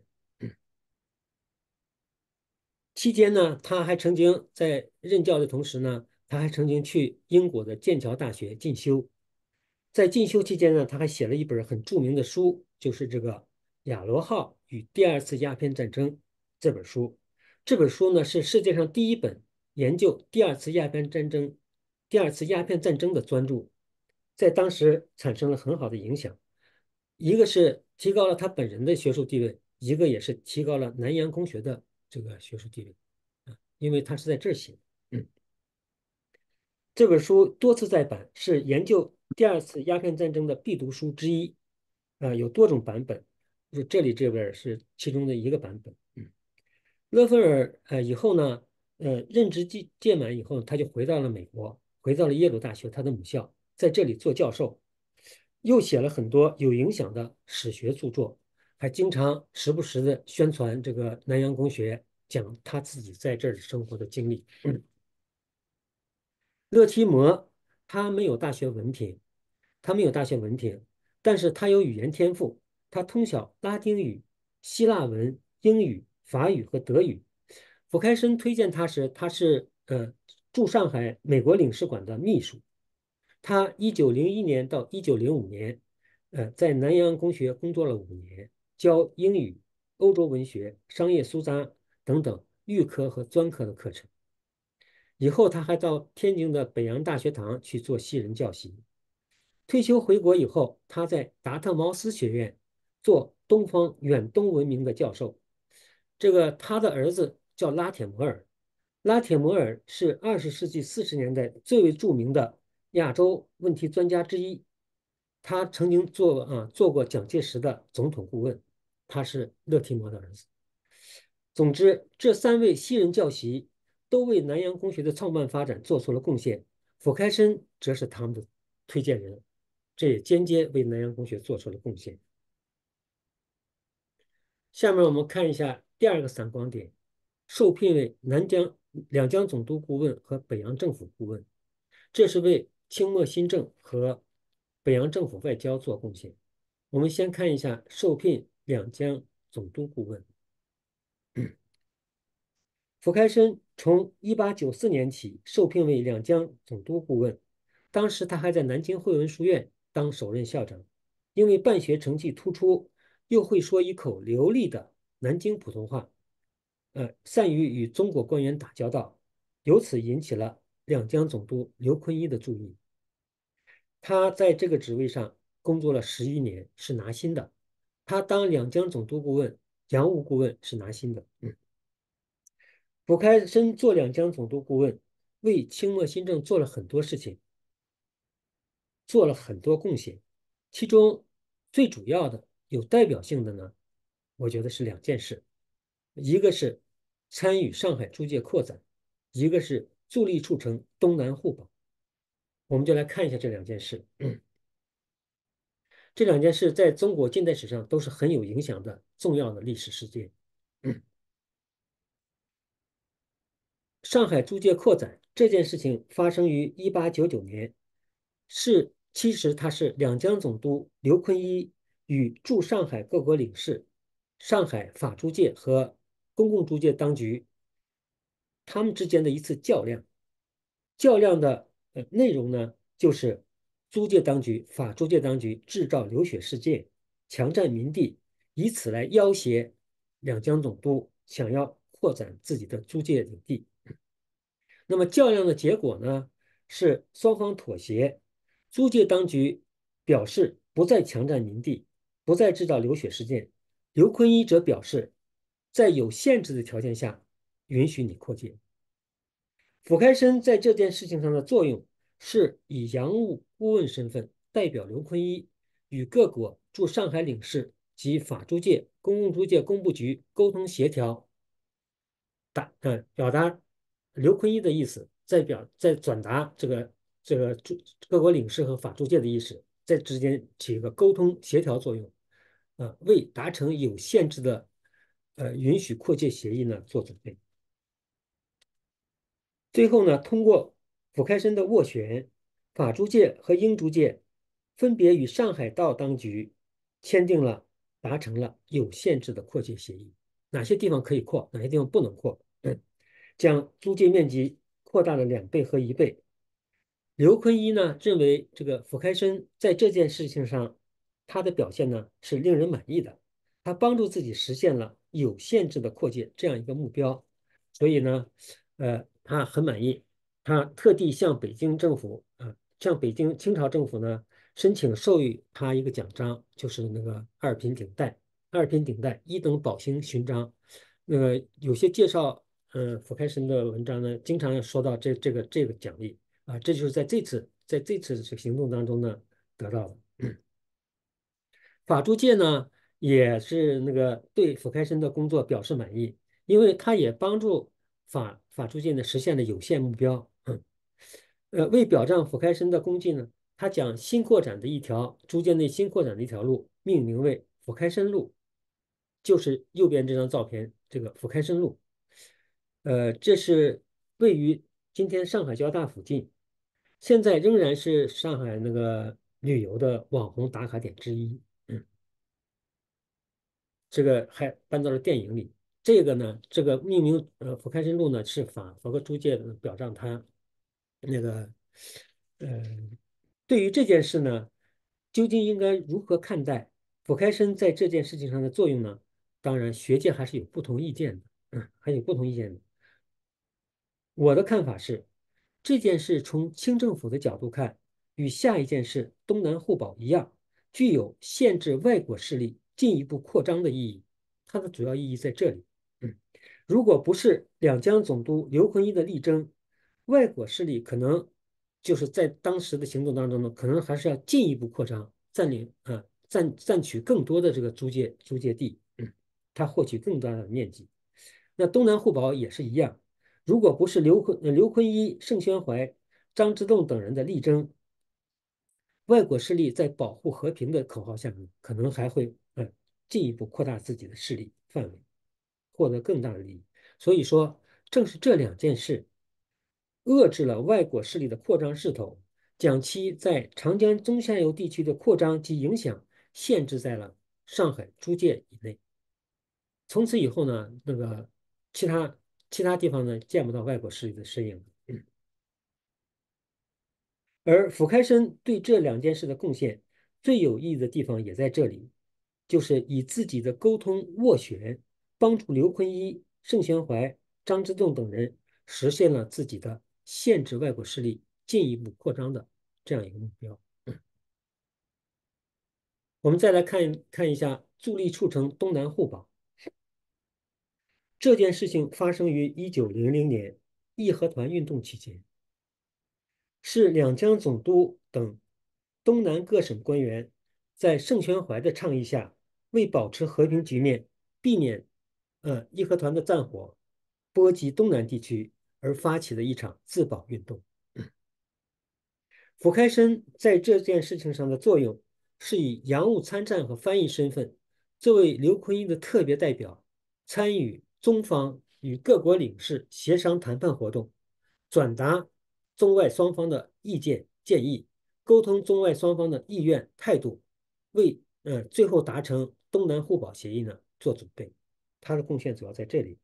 期间呢，他还曾经在任教的同时呢，他还曾经去英国的剑桥大学进修。在进修期间呢，他还写了一本很著名的书，就是这个《亚罗号与第二次鸦片战争》这本书。这本书呢是世界上第一本研究第二次鸦片战争的专著，在当时产生了很好的影响。一个是提高了他本人的学术地位，一个也是提高了南洋公学的这个学术地位因为他是在这儿写的。这本书多次再版，是研究第二次鸦片战争的必读书之一。有多种版本，就这里这本是其中的一个版本。勒芬尔以后呢，任职届满以后，他就回到了美国，回到了耶鲁大学他的母校，在这里做教授，又写了很多有影响的史学著作，还经常时不时的宣传这个南洋公学，讲他自己在这儿生活的经历。勒提摩他没有大学文凭，但是他有语言天赋，他通晓拉丁语、希腊文、英语、法语和德语。福开申推荐他时，他是驻上海美国领事馆的秘书。他1901年到1905年，在南洋公学工作了5年，教英语、欧洲文学、商业苏杂等等预科和专科的课程。以后他还到天津的北洋大学堂去做西人教习。退休回国以后，他在达特茅斯学院做东方远东文明的教授。他的儿子叫拉铁摩尔，拉铁摩尔是20世纪40年代最为著名的亚洲问题专家之一。他曾经做过蒋介石的总统顾问，他是勒提摩的儿子。总之，这3位西人教习都为南洋公学的创办发展做出了贡献。傅开申则是他们的推荐人，这也间接为南洋公学做出了贡献。下面我们看一下第2个闪光点，受聘为两江总督顾问和北洋政府顾问，这是为清末新政和北洋政府外交做贡献。我们先看一下受聘两江总督顾问。傅开申从1894年起受聘为两江总督顾问，当时他还在南京汇文书院当首任校长，因为办学成绩突出，又会说一口流利的南京普通话，善于与中国官员打交道，由此引起了两江总督刘坤一的注意。他在这个职位上工作了10余年，是拿薪的。他当两江总督顾问、洋务顾问是拿薪的。傅开申做两江总督顾问，为清末新政做了很多事情，做了很多贡献。其中最主要的、有代表性的呢，我觉得是2件事，一个是参与上海租界扩展，一个是助力促成东南互保。我们就来看一下这2件事。这2件事在中国近代史上都是很有影响的重要的历史事件。 上海租界扩展这件事情发生于1899年，其实它是两江总督刘坤一与驻上海各国领事、上海法租界和公共租界当局他们之间的一次较量。较量的内容呢，就是租界当局、法租界当局制造流血事件，强占民地，以此来要挟两江总督想要扩展自己的租界领地。那么较量的结果呢，是双方妥协，租界当局表示不再强占民地，不再制造流血事件。刘坤一则表示，在有限制的条件下，允许你扩界。傅开生在这件事情上的作用是以洋务顾问身份代表刘坤一与各国驻上海领事及法租界、公共租界工部局沟通协调，表达刘坤一的意思，再转达这个各国领事和法租界的意思，在之间起一个沟通协调作用，为达成有限制的允许扩界协议呢做准备。最后呢，通过傅开生的斡旋，法租界和英租界分别与上海道当局达成了有限制的扩界协议。哪些地方可以扩，哪些地方不能扩？将租界面积扩大了2倍和1倍。刘坤一呢认为这个傅开生在这件事情上他的表现呢是令人满意的，他帮助自己实现了有限制的扩界这样一个目标，所以呢，他很满意，他特地向北京政府向北京清朝政府呢申请授予他一个奖章，就是那个二品顶戴1等宝星勋章。有些介绍傅开生的文章呢，经常要说到这个奖励这就是在这次行动当中呢得到的。法租界呢也是对傅开生的工作表示满意，因为他也帮助法租界呢实现了有限目标。为表彰傅开生的功绩呢，他将租界内新扩展的一条路命名为傅开生路，就是右边这张照片这个傅开生路。这是位于今天上海交大附近，现在仍然是上海那个旅游的网红打卡点之一。这个还搬到了电影里。这个呢，这个命名傅开生路呢是法国租界的表彰他那个呃，对于这件事呢，究竟应该如何看待傅开生在这件事情上的作用呢？当然，学界还是有不同意见的，还有不同意见的。我的看法是，这件事从清政府的角度看，与下一件事东南互保一样，具有限制外国势力进一步扩张的意义。它的主要意义在这里。如果不是两江总督刘坤一的力争，外国势力可能就是在当时的行动当中呢，可能还是要进一步扩张，占取更多的这个租界地，他获取更大的面积。那东南互保也是一样。如果不是刘坤一、盛宣怀、张之洞等人的力争，外国势力在保护和平的口号下呢，可能还会进一步扩大自己的势力范围，获得更大的利益。所以说，正是这2件事遏制了外国势力的扩张势头，将其在长江中下游地区的扩张及影响限制在了上海租界以内。从此以后呢，其他地方呢见不到外国势力的身影。而傅开生对这2件事的贡献最有意义的地方也在这里，就是以自己的沟通斡旋，帮助刘坤一、盛宣怀、张之洞等人实现了自己的限制外国势力进一步扩张的这样一个目标。我们再来看一下助力促成东南互保这件事情，发生于1900年义和团运动期间。是两江总督等东南各省官员在盛宣怀的倡议下，为保持和平局面，避免义和团的战火波及东南地区，而发起的一场自保运动。傅开生在这件事情上的作用，是以洋务参赞和翻译身份，作为刘坤一的特别代表， 参与中方与各国领事协商谈判活动，转达中外双方的意见建议，沟通中外双方的意愿态度，为最后达成东南互保协议呢做准备。他的贡献主要在这里。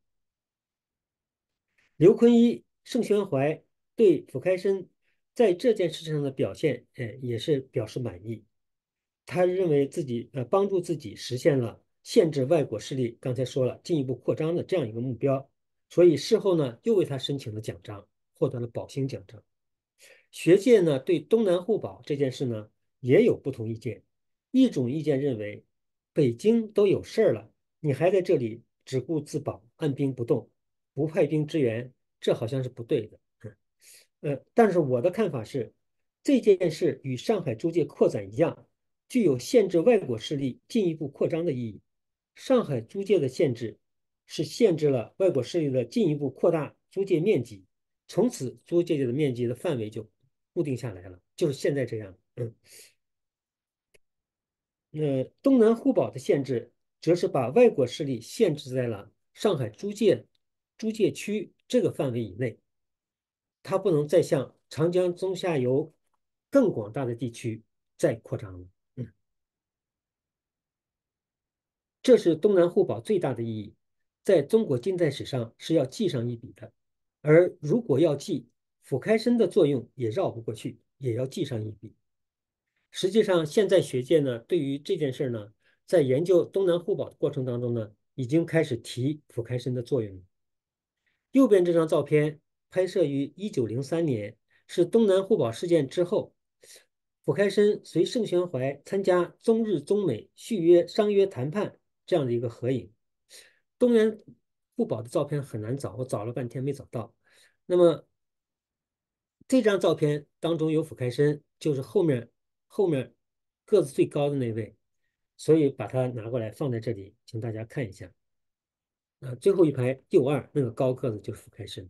刘坤一、盛宣怀对傅开生在这件事情上的表现，也是表示满意。他认为自己帮助自己实现了限制外国势力，刚才说了进一步扩张的这样一个目标，所以事后呢又为他申请了奖章，获得了宝兴奖章。学界呢对东南互保这件事呢也有不同意见，一种意见认为，北京都有事儿了，你还在这里只顾自保，按兵不动，不派兵支援，这好像是不对的。但是我的看法是，这件事与上海租界扩展一样，具有限制外国势力进一步扩张的意义。上海租界的限制是限制了外国势力的进一步扩大租界面积，从此租界的面积的范围就固定下来了，就是现在这样。东南互保的限制，则是把外国势力限制在了上海租界区这个范围以内，它不能再向长江中下游更广大的地区再扩张了。这是东南互保最大的意义，在中国近代史上是要记上一笔的。而如果要记，傅开生的作用也绕不过去，也要记上一笔。实际上，现在学界呢，对于这件事呢，在研究东南互保的过程当中呢，已经开始提傅开生的作用了。右边这张照片拍摄于1903年，是东南互保事件之后，傅开生随盛宣怀参加中日中美商约谈判这样的一个合影。东南互保的照片很难找，我找了半天没找到。那么这张照片当中有傅开生，就是后面个子最高的那位，所以把它拿过来放在这里，请大家看一下。最后一排右二那个高个子就是傅开生。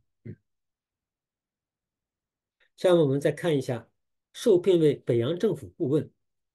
下面我们再看一下受聘为北洋政府顾问。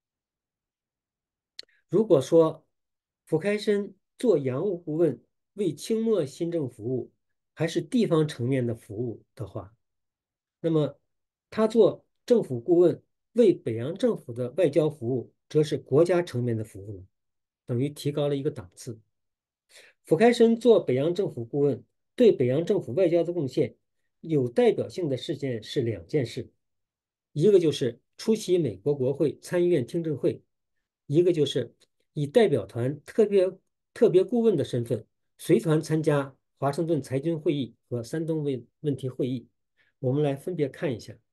如果说傅开生做洋务顾问为清末新政服务，还是地方层面的服务的话，那么他做政府顾问为北洋政府的外交服务，则是国家层面的服务了，等于提高了一个档次。傅开生做北洋政府顾问，对北洋政府外交的贡献，有代表性的事件是两件事，一个就是出席美国国会参议院听证会，一个就是以代表团特别顾问的身份随团参加华盛顿裁军会议和山东问题会议。我们来分别看一下。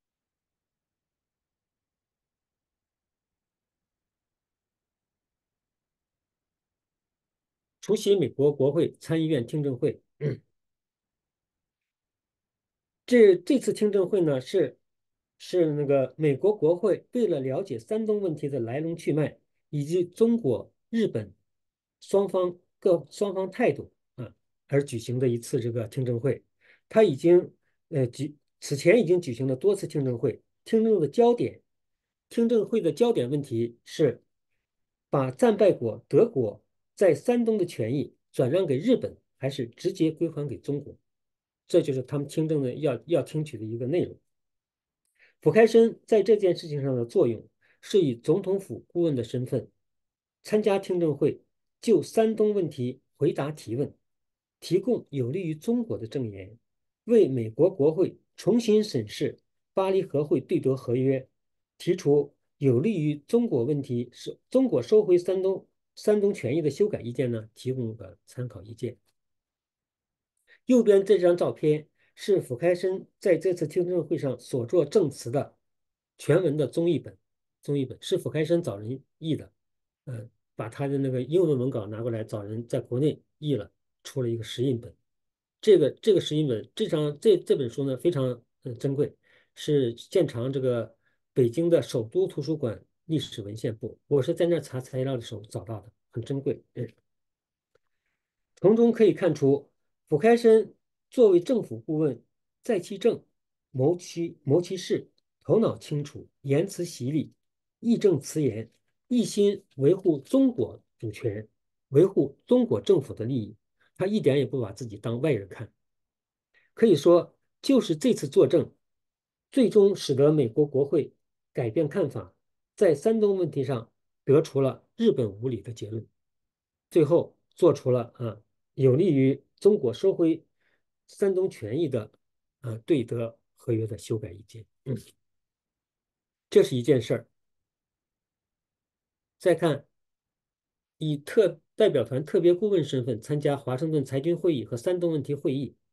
出席美国国会参议院听证会。这次听证会呢，是那个美国国会为了了解山东问题的来龙去脉，以及中国、日本双方态度而举行的一次这个听证会。他已经此前已经举行了多次听证会，听证会的焦点问题是把战败国德国在山东的权益转让给日本，还是直接归还给中国？这就是他们听证的要听取的一个内容。傅开生在这件事情上的作用，是以总统府顾问的身份参加听证会，就山东问题回答提问，提供有利于中国的证言，为美国国会重新审视巴黎和会对德合约，提出有利于中国问题是中国收回山东权益的修改意见呢，提供个参考意见。右边这张照片是傅开生在这次听证会上所作证词的全文的中译本，是傅开生找人译的，把他的那个英文文稿拿过来找人在国内译了，出了一个石印本。这个石印本，这本书呢非常珍贵，是建藏这个北京的首都图书馆历史文献部，我是在那查材料的时候找到的，很珍贵。从中可以看出，傅开生作为政府顾问，在其政，谋其事，头脑清楚，言辞犀利，义正辞严，一心维护中国主权，维护中国政府的利益， 他一点也不把自己当外人看。可以说，就是这次作证，最终使得美国国会改变看法，在山东问题上得出了日本无理的结论，最后做出了有利于中国收回山东权益的对德合约的修改意见。这是一件事儿。再看以代表团特别顾问身份参加华盛顿裁军会议和山东问题会议。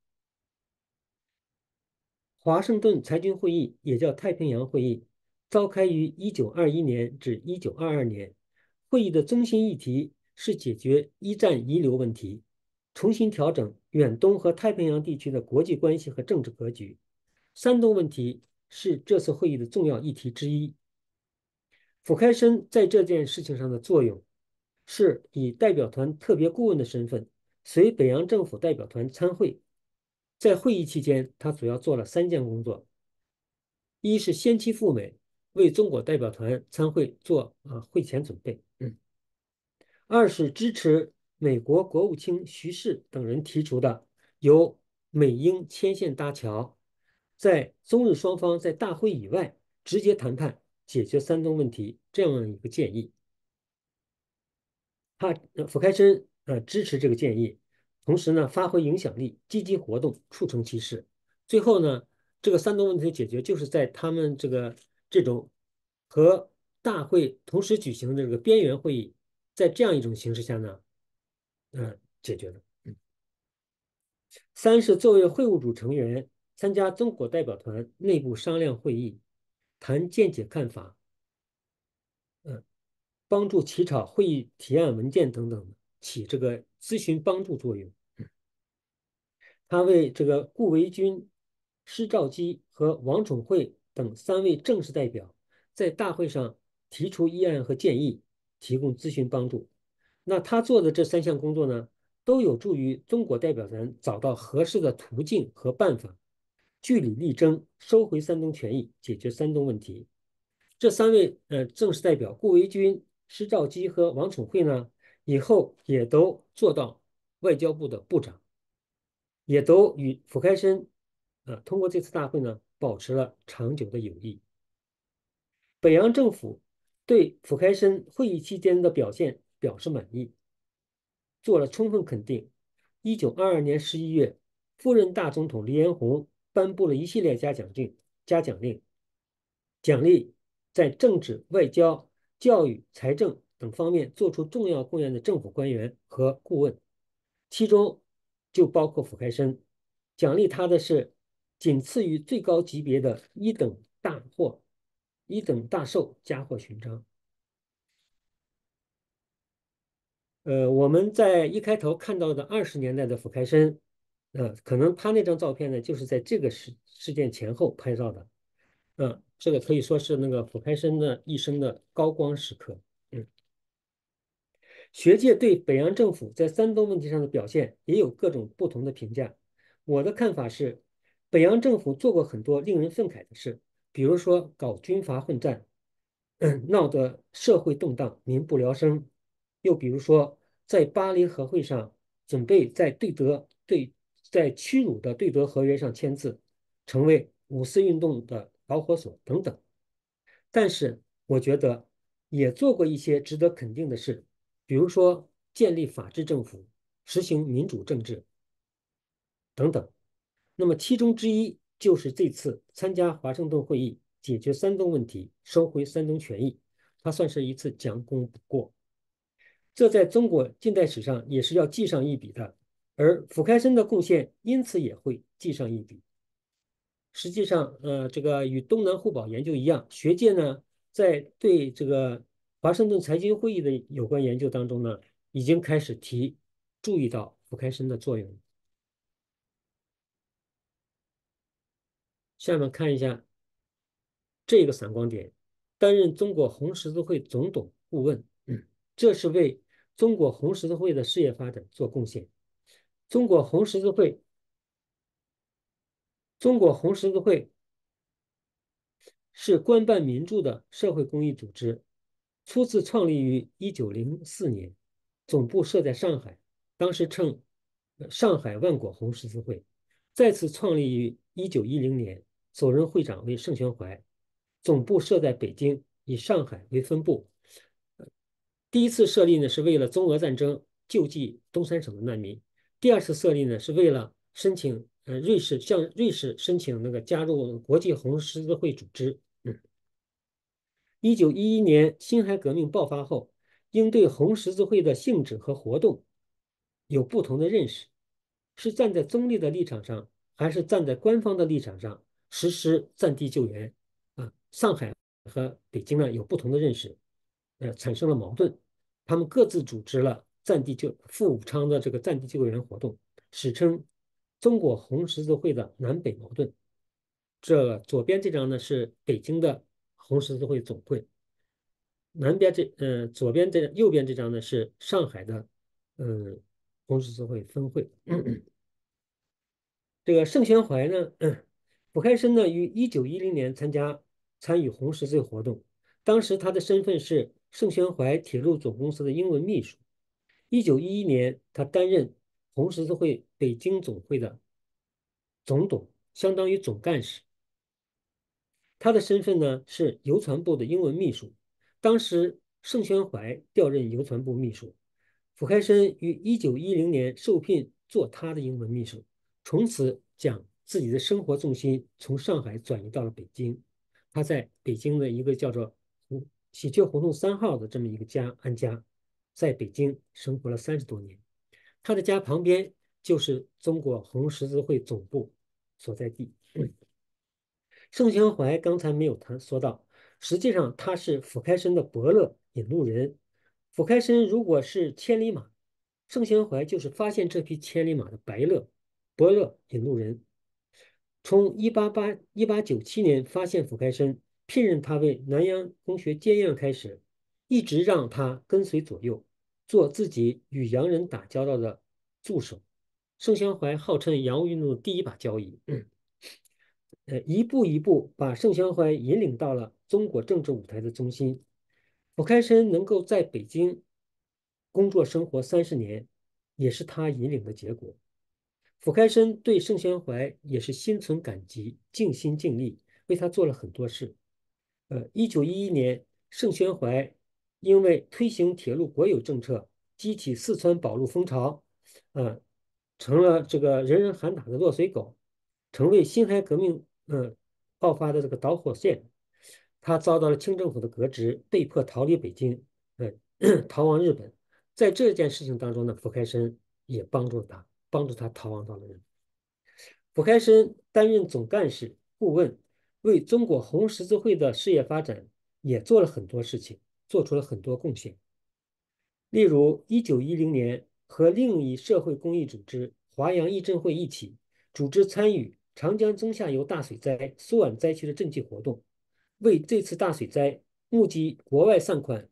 华盛顿裁军会议也叫太平洋会议，召开于1921年至1922年。会议的中心议题是解决一战遗留问题，重新调整远东和太平洋地区的国际关系和政治格局。山东问题是这次会议的重要议题之一。傅开生在这件事情上的作用，是以代表团特别顾问的身份随北洋政府代表团参会。在会议期间，他主要做了3件工作：一是先期赴美，为中国代表团参会做会前准备；二是支持美国国务卿徐适等人提出的由美英牵线搭桥，在中日双方在大会以外直接谈判解决山东问题这样一个建议。傅开生支持这个建议，同时呢发挥影响力，积极活动，促成其事。最后呢，这个山东问题的解决，就是在他们这种和大会同时举行的这个边缘会议，在这样一种形式下呢，解决的。三是作为会务组成员，参加中国代表团内部商量会议，谈见解看法，帮助起草会议提案文件等等，起这个咨询帮助作用。他为这个顾维钧、施肇基和王宠惠等3位正式代表在大会上提出议案和建议，提供咨询帮助。那他做的这3项工作呢，都有助于中国代表团找到合适的途径和办法，据理力争，收回山东权益，解决山东问题。这3位正式代表顾维钧、施肇基和王宠惠呢，以后也都做到外交部的部长，也都与傅开生通过这次大会呢，保持了长久的友谊。北洋政府对傅开生会议期间的表现表示满意，做了充分肯定。1922年11月，赴任大总统黎元洪颁布了一系列嘉奖令，奖励在政治、外交、教育、财政等方面做出重要贡献的政府官员和顾问，其中就包括傅开生。奖励他的是仅次于最高级别的一等大寿嘉获勋章。我们在一开头看到的20年代的傅开生，可能他那张照片呢，就是在这个事件前后拍照的。这个可以说是那个傅开生的一生的高光时刻。学界对北洋政府在山东问题上的表现也有各种不同的评价。我的看法是，北洋政府做过很多令人愤慨的事，比如说搞军阀混战，闹得社会动荡，民不聊生；又比如说在巴黎和会上准备在屈辱的对德合约上签字，成为五四运动的导火索等等。但是我觉得也做过一些值得肯定的事，比如说建立法治政府、实行民主政治等等。那么其中之一就是这次参加华盛顿会议，解决山东问题，收回山东权益，它算是一次将功补过。这在中国近代史上也是要记上一笔的，而傅开生的贡献因此也会记上一笔。实际上，这个与东南互保研究一样，学界呢在对这个华盛顿裁军会议的有关研究当中呢，已经开始注意到傅开生的作用。下面看一下这个闪光点，担任中国红十字会总统顾问，这是为中国红十字会的事业发展做贡献。中国红十字会是官办民助的社会公益组织，初次创立于1904年，总部设在上海，当时上海万国红十字会，再次创立于1910年，首任会长为盛宣怀，总部设在北京，以上海为分部。第一次设立呢是为了中俄战争救济东三省的难民，第二次设立呢是为了申请向瑞士申请那个加入国际红十字会组织。1911年辛亥革命爆发后，应对红十字会的性质和活动有不同的认识，是站在中立的立场上，还是站在官方的立场上实施战地救援？上海和北京呢有不同的认识，产生了矛盾，他们各自组织了赴武昌的这个战地救援活动，史称中国红十字会的南北矛盾。这左边这张呢是北京的红十字会总会，右边这张呢是上海的红十字会分会。这个盛宣怀呢，傅开申呢于1910年参与红十字会活动，当时他的身份是盛宣怀铁路总公司的英文秘书。1911年，他担任红十字会北京总会的总董，相当于总干事。他的身份呢是邮传部的英文秘书。当时盛宣怀调任邮传部秘书，傅开申于1910年受聘做他的英文秘书，从此将自己的生活重心从上海转移到了北京。他在北京的一个叫做喜鹊胡同3号的这么一个家安家，在北京生活了30多年。他的家旁边就是中国红十字会总部所在地。盛宣怀刚才没有说到，实际上他是傅开申的伯乐引路人。傅开申如果是千里马，盛宣怀就是发现这匹千里马的伯乐引路人。从1897年发现傅开申，聘任他为南洋公学监院开始，一直让他跟随左右，做自己与洋人打交道的助手。盛宣怀号称洋务运动的第一把交椅。一步一步把盛宣怀引领到了中国政治舞台的中心。傅开申能够在北京工作生活30年，也是他引领的结果。傅开申对盛宣怀也是心存感激，尽心尽力，为他做了很多事。1911年，盛宣怀因为推行铁路国有政策，激起四川保路风潮，成了这个人人喊打的落水狗，成为辛亥革命爆发的这个导火线。他遭到了清政府的革职，被迫逃离北京，逃往日本。在这件事情当中呢，傅开申也帮助他逃亡到了日本。傅开申担任总干事、顾问，为中国红十字会的事业发展也做了很多事情，做出了很多贡献。例如，1910年和另一社会公益组织华阳义振会一起组织参与长江中下游大水灾苏皖灾区的赈济活动，为这次大水灾募集国外善款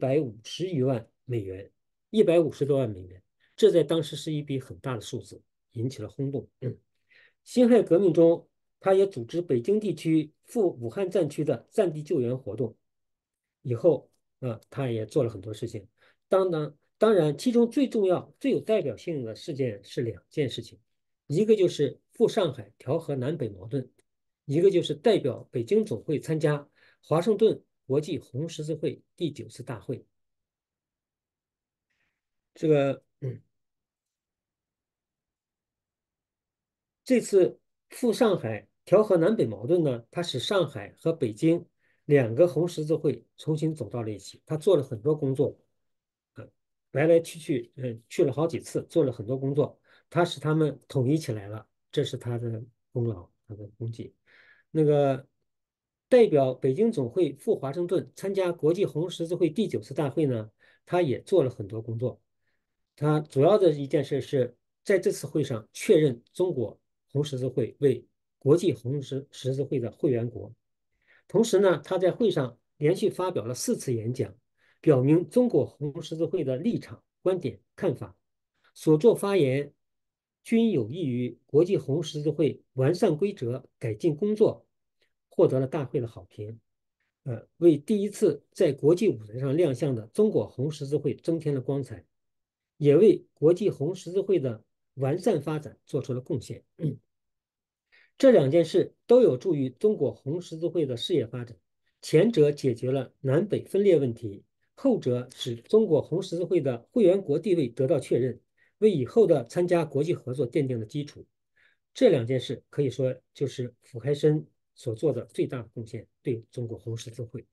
150多万美元，这在当时是一笔很大的数字，引起了轰动。辛亥革命中，他也组织北京地区赴武汉战区的战地救援活动。以后他也做了很多事情。当然，其中最重要、最有代表性的事件是2件事情，一个就是赴上海调和南北矛盾，一个就是代表北京总会参加华盛顿国际红十字会第9次大会。这次赴上海调和南北矛盾呢，它使上海和北京2个红十字会重新走到了一起。他做了很多工作，来来去去，去了好几次，做了很多工作，他使他们统一起来了，这是他的功劳，他的功绩。那个代表北京总会赴华盛顿参加国际红十字会第9次大会呢，他也做了很多工作。他主要的一件事是在这次会上确认中国红十字会为国际红十字会的会员国。同时呢，他在会上连续发表了4次演讲，表明中国红十字会的立场、观点、看法。所作发言均有益于国际红十字会完善规则、改进工作，获得了大会的好评。为第一次在国际舞台上亮相的中国红十字会增添了光彩，也为国际红十字会的完善发展做出了贡献。这两件事都有助于中国红十字会的事业发展。前者解决了南北分裂问题，后者使中国红十字会的会员国地位得到确认，为以后的参加国际合作奠定了基础。这两件事可以说就是福开申所做的最大的贡献，对中国红十字会。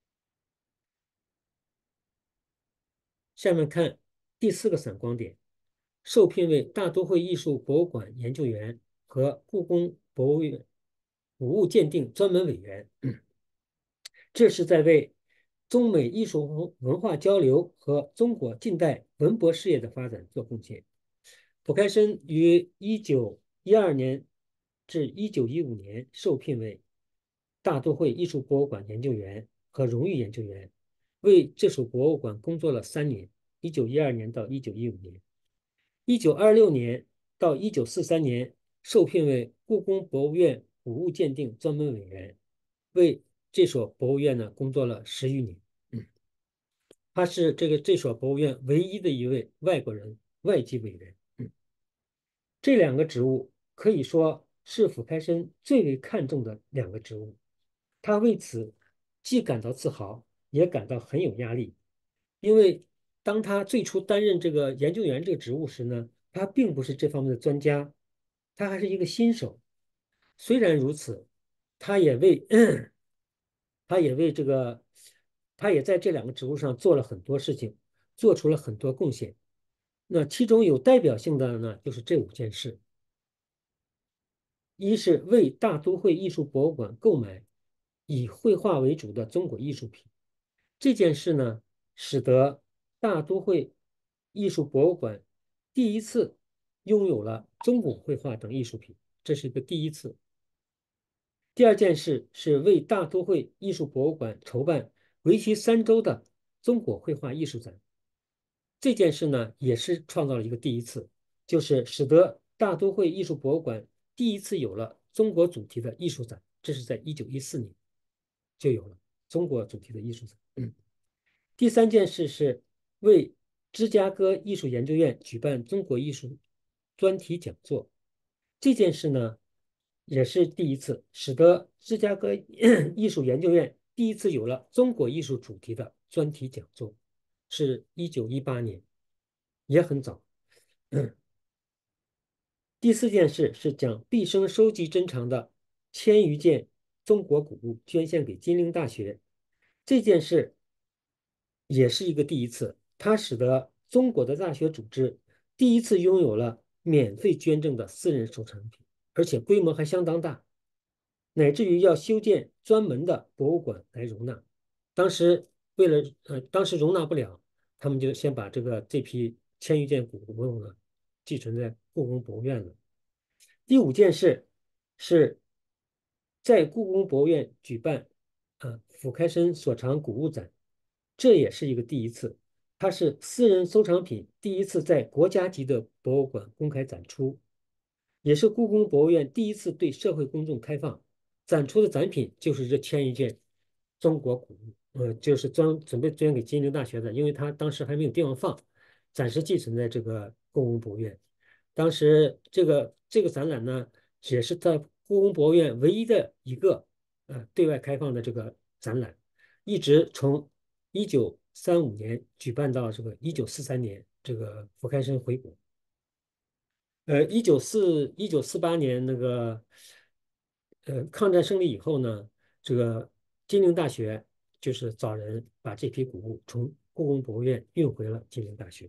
下面看第4个闪光点，受聘为大都会艺术博物馆研究员和故宫博物院古物鉴定专门委员。这是在为中美艺术文化交流和中国近代文博事业的发展做贡献。福开申于1912年至1915年受聘为大都会艺术博物馆研究员和荣誉研究员，为这所博物馆工作了3年，1912年到1915年。1926年到1943年受聘为故宫博物院古物鉴定专门委员，为这所博物院呢工作了10余年。他是这所博物院唯一的一位外国人外籍委员。这2个职务可以说是福开申最为看重的2个职务，他为此既感到自豪，也感到很有压力。因为当他最初担任这个研究员这个职务时呢，他并不是这方面的专家，他还是一个新手。虽然如此，他也为他也为这个，他也在这2个职务上做了很多事情，做出了很多贡献。那其中有代表性的呢，就是这5件事。一是为大都会艺术博物馆购买以绘画为主的中国艺术品。这件事呢，使得大都会艺术博物馆第一次拥有了中国绘画等艺术品，这是一个第一次。第二件事是为大都会艺术博物馆筹办为期3周的中国绘画艺术展。这件事呢，也是创造了一个第一次，就是使得大都会艺术博物馆第一次有了中国主题的艺术展，这是在1914年就有了中国主题的艺术展。第3件事是为芝加哥艺术研究院举办中国艺术专题讲座。这件事呢，也是第一次，使得芝加哥艺术研究院第一次有了中国艺术主题的专题讲座，是1918年，也很早。第4件事是将毕生收集珍藏的1000余件中国古物捐献给金陵大学。这件事也是一个第一次，它使得中国的大学组织第一次拥有了免费捐赠的私人收藏品，而且规模还相当大，乃至于要修建专门的博物馆来容纳。当时当时容纳不了，他们就先把这批1000余件古物呢寄存在故宫博物院了。第5件事是在故宫博物院举办福开申所藏古物展，这也是一个第一次，它是私人收藏品第一次在国家级的博物馆公开展出，也是故宫博物院第一次对社会公众开放。展出的展品就是这1000余件中国古物，就是准备捐给金陵大学的，因为他当时还没有地方放，暂时寄存在这个故宫博物院。当时这个展览呢，也是在故宫博物院唯一的一个对外开放的这个展览，一直从1935年举办到这个1943年，这个福开申回国。1948年抗战胜利以后呢，这个金陵大学就是找人把这批古物从故宫博物院运回了金陵大学。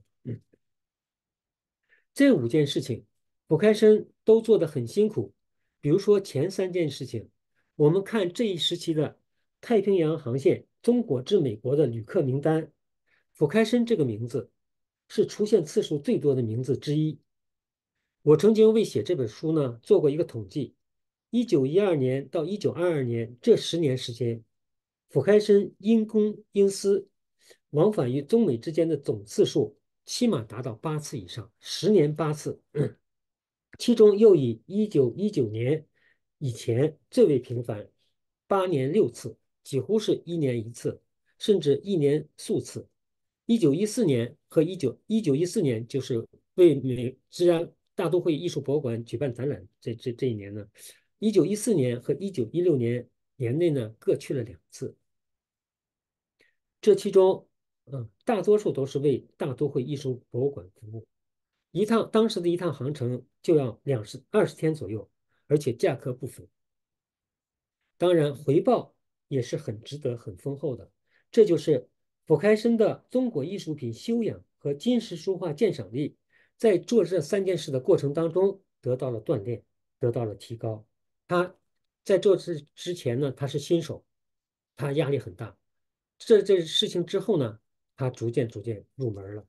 这5件事情，福开申都做得很辛苦。比如说前3件事情，我们看这一时期的太平洋航线中国至美国的旅客名单，福开申这个名字是出现次数最多的名字之一。我曾经为写这本书呢做过一个统计，1912年到1922年这10年时间，福开申因公因私往返于中美之间的总次数起码达到8次以上，10年8次，其中又以1919年以前最为频繁，8年6次，几乎是1年1次，甚至1年数次。1914年和1914年就是为大都会艺术博物馆举办展览这一年呢，1914年和1916年年内呢各去了2次，这其中大多数都是为大都会艺术博物馆服务。当时的一趟航程就要20天左右，而且价格不菲。当然，回报也是很值得、很丰厚的。这就是傅开生的中国艺术品修养和金石书画鉴赏力，在做这3件事的过程当中得到了锻炼，得到了提高。他在做这之前呢，他是新手，他压力很大。这事情之后呢，他逐渐入门了。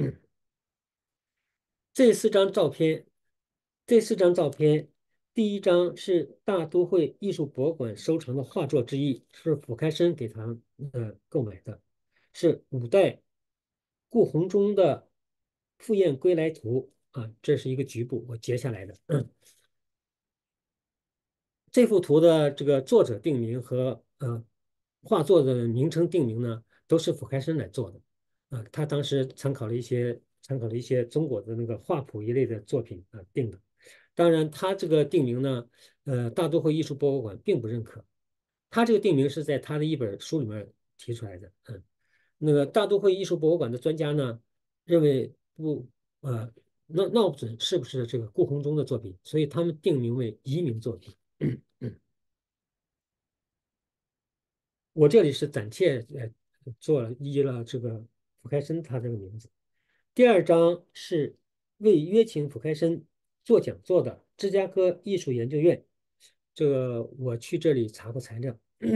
这四张照片，这四张照片，第一张是大都会艺术博物馆收藏的画作之一，是傅开生给他购买的，是5代顾闳中的《赴宴归来图》啊，这是一个局部我截下来的。这幅图的这个作者定名和画作的名称定名呢，都是傅开生来做的。他当时参考了一些中国的那个画谱一类的作品定的。当然，他这个定名呢，大都会艺术博物馆并不认可。他这个定名是在他的一本书里面提出来的。那个大都会艺术博物馆的专家呢，认为不闹不准是不是这个顾闳中的作品，所以他们定名为移民作品。我这里是暂且依了这个傅开生他这个名字。第二章是为约请傅开生做讲座的芝加哥艺术研究院，这个我去这里查过材料。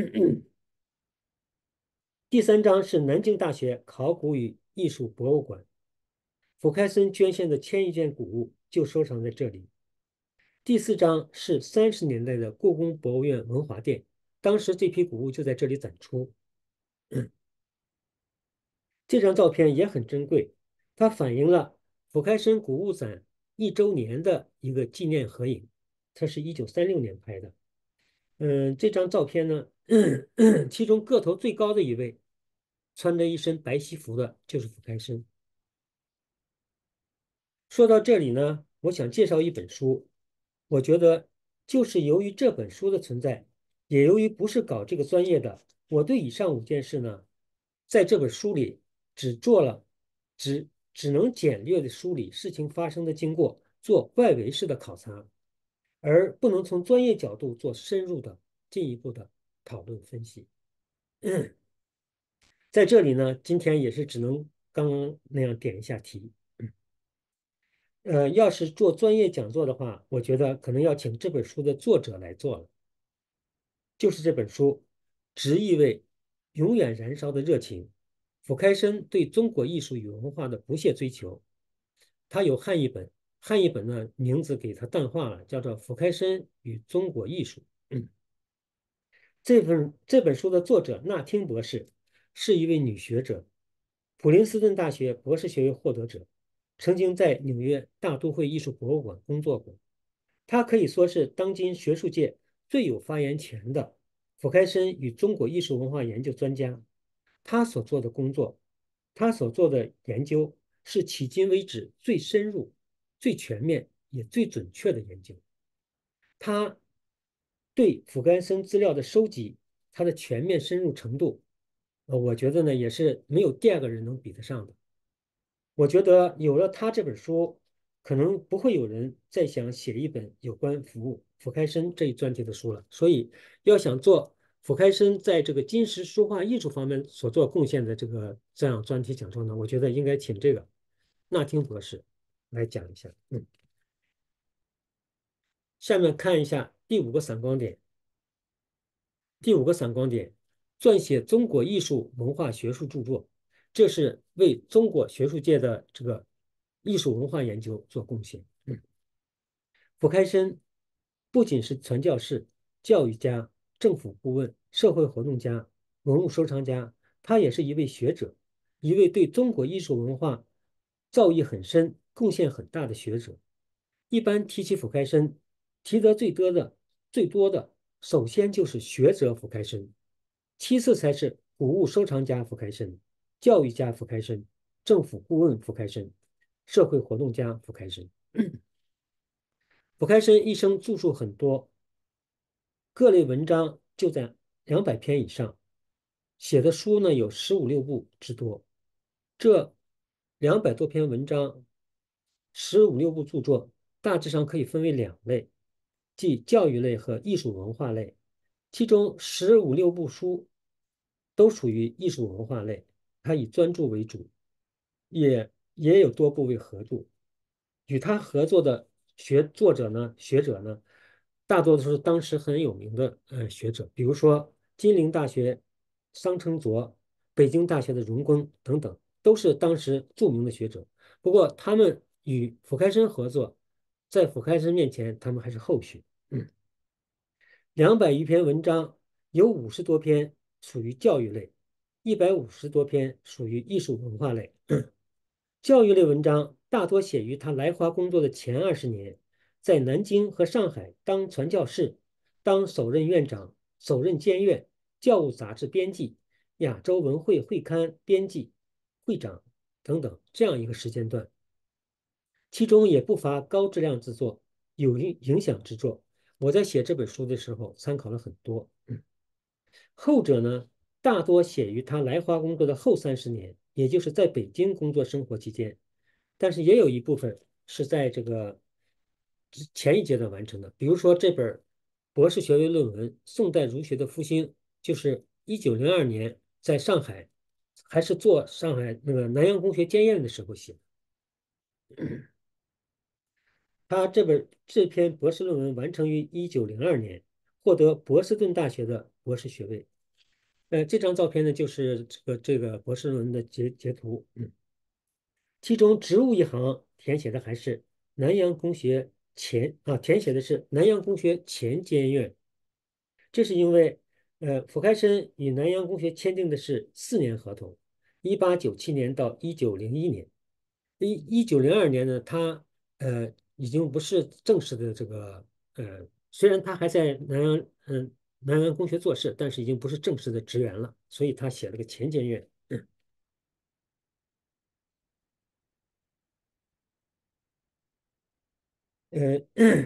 第三章是南京大学考古与艺术博物馆，傅开生捐献的1000余件古物就收藏在这里。第四章是30年代的故宫博物院文华殿，当时这批古物就在这里展出。这张照片也很珍贵，它反映了傅开生古物展1周年的一个纪念合影，它是1936年拍的。这张照片呢，其中个头最高的一位，穿着一身白西服的，就是傅开生。说到这里呢，我想介绍一本书，我觉得就是由于这本书的存在，也由于不是搞这个专业的，我对以上5件事呢，在这本书里只做了只能简略的梳理事情发生的经过，做外围式的考察，而不能从专业角度做深入的进一步的讨论分析。在这里呢，今天也是只能刚刚那样点一下题。要是做专业讲座的话，我觉得可能要请这本书的作者来做了。就是这本书，直译为永远燃烧的热情，傅开生对中国艺术与文化的不懈追求。他有汉译本，汉译本呢名字给他淡化了，叫做《傅开生与中国艺术》。这本书的作者纳汀博士是一位女学者，普林斯顿大学博士学位获得者，曾经在纽约大都会艺术博物馆工作过。她可以说是当今学术界最有发言权的傅开生与中国艺术文化研究专家。他所做的工作，他所做的研究是迄今为止最深入、最全面也最准确的研究。他对傅开生资料的收集，他的全面深入程度，我觉得呢也是没有第2个人能比得上的。我觉得有了他这本书，可能不会有人再想写一本有关傅开生这一专题的书了。所以，要想做傅开生在这个金石书画艺术方面所做贡献的这样专题讲座呢，我觉得应该请这个纳汀博士来讲一下。下面看一下第5个闪光点。第5个闪光点，撰写中国艺术文化学术著作，这是为中国学术界的这个艺术文化研究做贡献。傅开生不仅是传教士、教育家、政府顾问、社会活动家、文物收藏家，他也是一位学者，一位对中国艺术文化造诣很深、贡献很大的学者。一般提起傅开生，提得最多的，首先就是学者傅开生，其次才是古物收藏家傅开生、教育家傅开生、政府顾问傅开生、社会活动家傅开生。 傅开生一生著述很多，各类文章就在200篇以上，写的书呢有15、16部之多。这200多篇文章，15、16部著作，大致上可以分为2类，即教育类和艺术文化类。其中15、16部书都属于艺术文化类，他以专著为主，也有多部为合著。与他合作的学者呢，大多都是当时很有名的学者，比如说金陵大学桑承佐、北京大学的荣臻等等，都是当时著名的学者。不过他们与傅开生合作，在傅开生面前，他们还是后学。200余篇文章，有50多篇属于教育类，150多篇属于艺术文化类。教育类文章大多写于他来华工作的前20年，在南京和上海当传教士、当首任院长、首任监院、教务杂志编辑、亚洲文汇会刊编辑、会长等等这样一个时间段。其中也不乏高质量之作、有影响之作。我在写这本书的时候参考了很多。后者呢，大多写于他来华工作的后30年，也就是在北京工作生活期间，但是也有一部分是在这个前一阶段完成的。比如说这本博士学位论文《宋代儒学的复兴》，就是1902年在上海，还是做上海那个南洋公学监院的时候写的。他这篇博士论文完成于1902年，获得波士顿大学的博士学位。这张照片呢，就是这个博士论文的截图。其中植物一行填写的还是南洋公学填写的是南洋公学前监院。这是因为傅开生与南洋公学签订的是4年合同，1897年到1901年。1902年呢，他已经不是正式的这个虽然他还在南洋公学做事，但是已经不是正式的职员了，所以他写了个前监院。呃，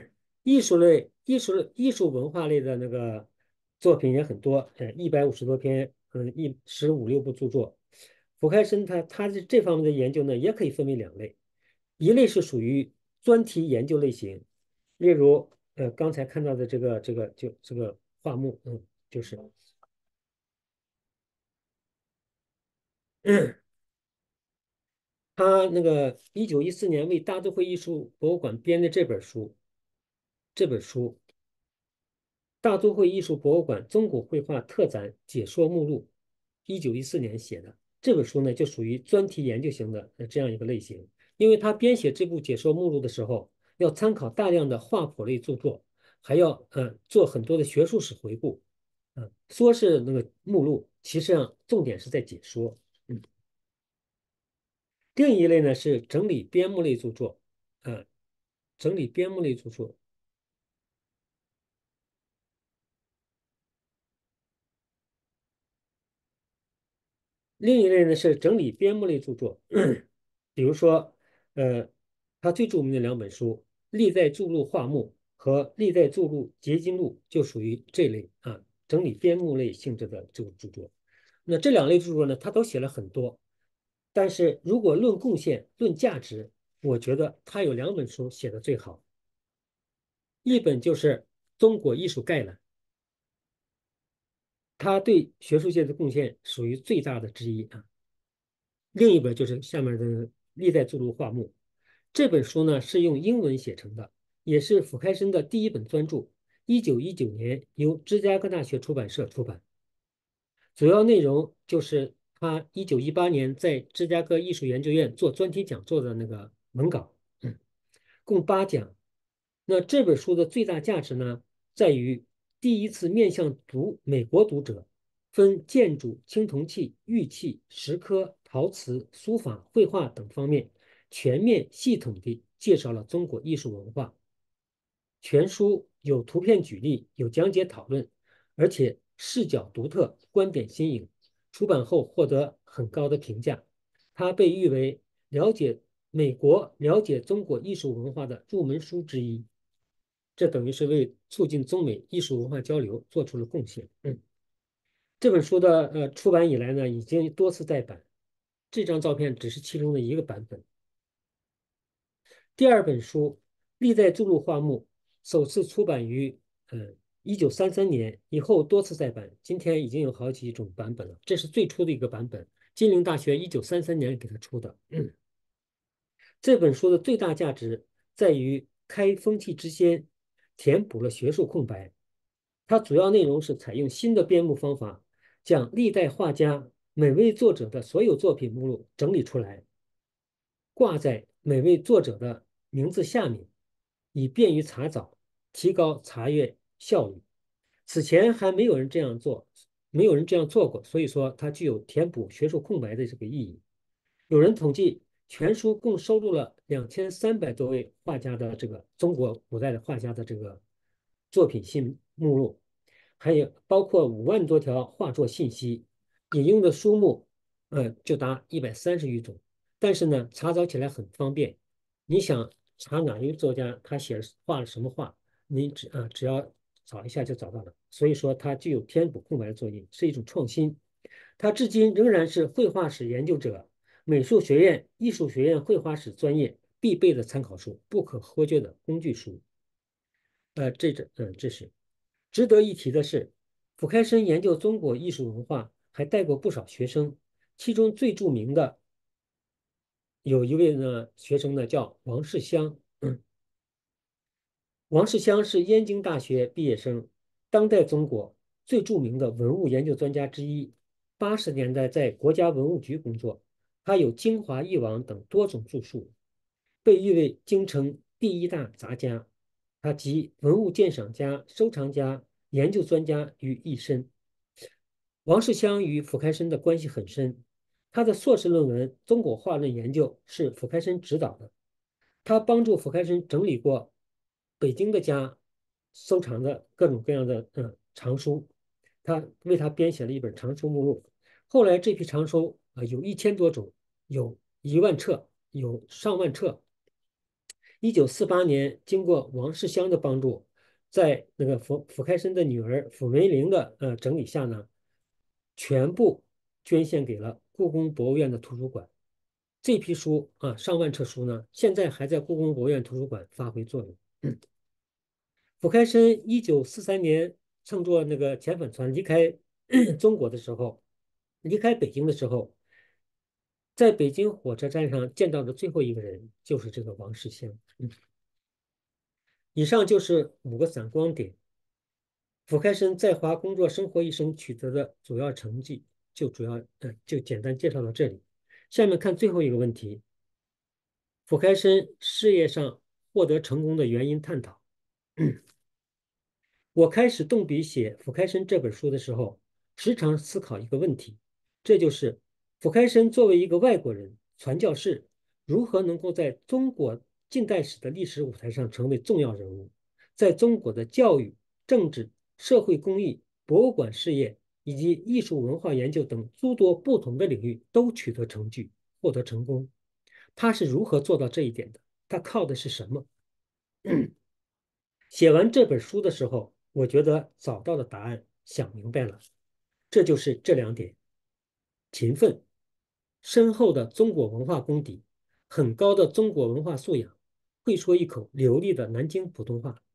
艺术文化类的那个作品也很多，150多篇，15、16部著作。傅开生他这方面的研究呢，也可以分为2类，一类是属于专题研究类型，例如刚才看到的这个画目，就是他那个1914年为大都会艺术博物馆编的这本书大都会艺术博物馆中国绘画特展解说目录，1914年写的这本书呢，就属于专题研究型的这样一个类型。因为他编写这部解说目录的时候，要参考大量的画谱类著作，还要做很多的学术史回顾。说是那个目录，其实上重点是在解说。另一类呢是整理编目类著作，呃，整理编目类著作。另一类呢是整理编目类著作，比如说，呃，他最著名的2本书《历代著录画目》和《历代著录结晶录》就属于这类整理编目类性质的这个著作。那这2类著作呢，他都写了很多，但是如果论贡献、论价值，我觉得他有2本书写的最好，一本就是《中国艺术概览》，他对学术界的贡献属于最大的之一。另一本就是下面的《历代著录画目》。这本书呢是用英文写成的，也是傅开生的第一本专著，1919年由芝加哥大学出版社出版。主要内容就是他1918年在芝加哥艺术研究院做专题讲座的那个文稿，共8讲。那这本书的最大价值呢，在于第一次面向美国读者，分建筑、青铜器、玉器、石刻、陶瓷、书法、绘画等方面，全面系统地介绍了中国艺术文化。全书有图片举例，有讲解讨论，而且视角独特，观点新颖。出版后获得很高的评价，它被誉为了解美国、了解中国艺术文化的入门书之一。 这等于是为促进中美艺术文化交流做出了贡献。这本书的出版以来呢，已经多次再版，这张照片只是其中的一个版本。第二本书《历代注入画木》首次出版于1933年，以后多次再版，今天已经有好几种版本了。这是最初的一个版本，金陵大学1933年给他出的。这本书的最大价值在于开风气之先，填补了学术空白。它主要内容是采用新的编目方法，将历代画家每位作者的所有作品目录整理出来，挂在每位作者的名字下面，以便于查找，提高查阅效率。此前还没有人这样做，没有人这样做过，所以说它具有填补学术空白的这个意义。有人统计，全书共收录了2300多位画家的这个中国古代的画家的这个作品信目录，还有包括5万多条画作信息，引用的书目，就达130余种。但是呢，查找起来很方便。你想查哪一个作家他画了什么画，你只要找一下就找到了。所以说，它具有填补空白的作用，是一种创新。它至今仍然是绘画史研究者、美术学院、艺术学院绘画史专业必备的参考书，不可或缺的工具书。这是值得一提的是，傅开生研究中国艺术文化还带过不少学生，其中最著名的有一位呢学生呢叫王世襄。王世襄是燕京大学毕业生，当代中国最著名的文物研究专家之一。80年代在国家文物局工作，他有《京华忆王》等多种著述，被誉为京城第一大杂家。他集文物鉴赏家、收藏家、研究专家于一身。王世襄与傅开生的关系很深，他的硕士论文《中国画论研究》是傅开生指导的。他帮助傅开生整理过北京的家收藏的各种各样的藏书，他为他编写了一本藏书目录。后来这批藏书有1000多种，有1万册，有上万册。1948年，经过王世襄的帮助，在那个傅开生的女儿傅梅玲的整理下呢，全部捐献给了故宫博物院的图书馆。这批书上万册书呢，现在还在故宫博物院图书馆发挥作用。傅开生1943年乘坐那个遣返船离开中国的时候，离开北京的时候，在北京火车站上见到的最后一个人就是这个王世襄。以上就是5个闪光点。傅开生在华工作生活一生取得的主要成绩，就简单介绍到这里。下面看最后一个问题：傅开生事业上获得成功的原因探讨。我开始动笔写傅开生这本书的时候，时常思考一个问题，这就是傅开生作为一个外国人、传教士，如何能够在中国近代史的历史舞台上成为重要人物，在中国的教育、政治、社会公益、博物馆事业以及艺术文化研究等诸多不同的领域都取得成绩，获得成功。他是如何做到这一点的？他靠的是什么？写完这本书的时候，我觉得找到了答案，想明白了，这就是这2点：勤奋、深厚的中国文化功底，很高的中国文化素养，会说一口流利的南京普通话。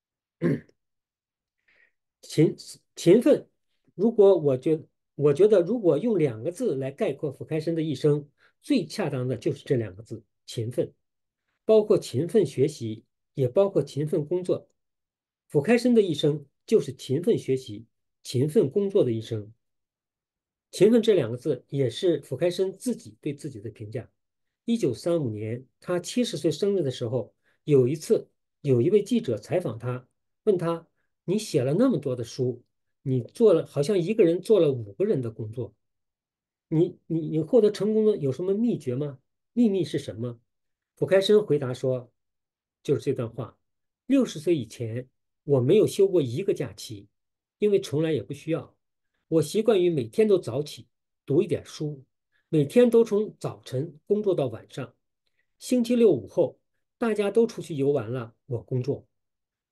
勤奋，如果我觉得如果用2个字来概括傅开生的一生，最恰当的就是这2个字：勤奋。包括勤奋学习，也包括勤奋工作。傅开生的一生就是勤奋学习、勤奋工作的一生。勤奋这2个字也是傅开生自己对自己的评价。1935年，他70岁生日的时候，有一次有一位记者采访他，问他：“你写了那么多的书，你做了好像一个人做了5个人的工作，你获得成功的有什么秘诀吗？秘密是什么？”傅开生回答说：“就是这段话。60岁以前，我没有休过1个假期，因为从来也不需要。我习惯于每天都早起，读一点书，每天都从早晨工作到晚上。星期六午后，大家都出去游玩了，我工作。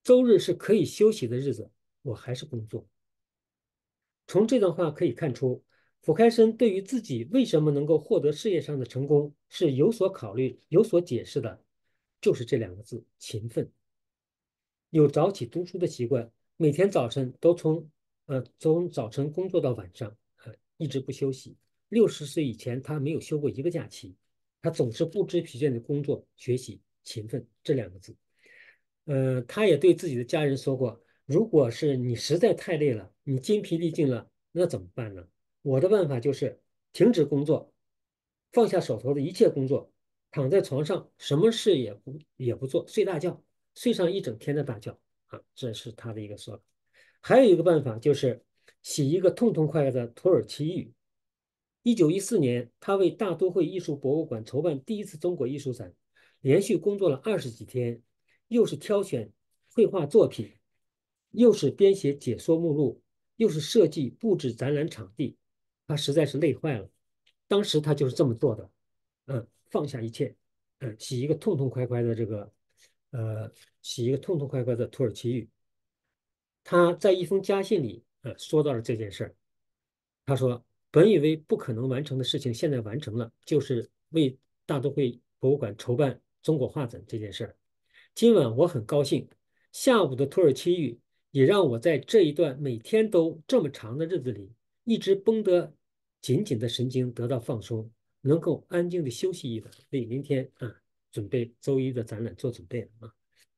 周日是可以休息的日子，我还是工作。从这段话可以看出，福开生对于自己为什么能够获得事业上的成功是有所考虑、有所解释的，就是这两个字：勤奋。有早起读书的习惯，每天早晨都从早晨工作到晚上，一直不休息。60岁以前，他没有休过一个假期，他总是不知疲倦的工作、学习、勤奋这两个字。他也对自己的家人说过，如果是你实在太累了，你筋疲力尽了，那怎么办呢？我的办法就是停止工作，放下手头的一切工作，躺在床上，什么事也不做，睡大觉，睡上一整天的大觉啊，这是他的一个说法。还有一个办法就是洗一个痛痛快快的土耳其浴。1914年，他为大都会艺术博物馆筹办第一次中国艺术展，连续工作了20几天，又是挑选绘画作品，又是编写解说目录，又是设计布置展览场地，他实在是累坏了。当时他就是这么做的，放下一切，洗一个痛痛快快的呃，洗一个痛痛快快的土耳其浴。他在一封家信里，说到了这件事儿。他说：“本以为不可能完成的事情，现在完成了，就是为大都会博物馆筹办中国画展这件事儿。今晚我很高兴，下午的土耳其语也让我在这一段每天都这么长的日子里，一直绷得紧紧的神经得到放松，能够安静的休息一晚，为明天准备周一的展览做准备了啊。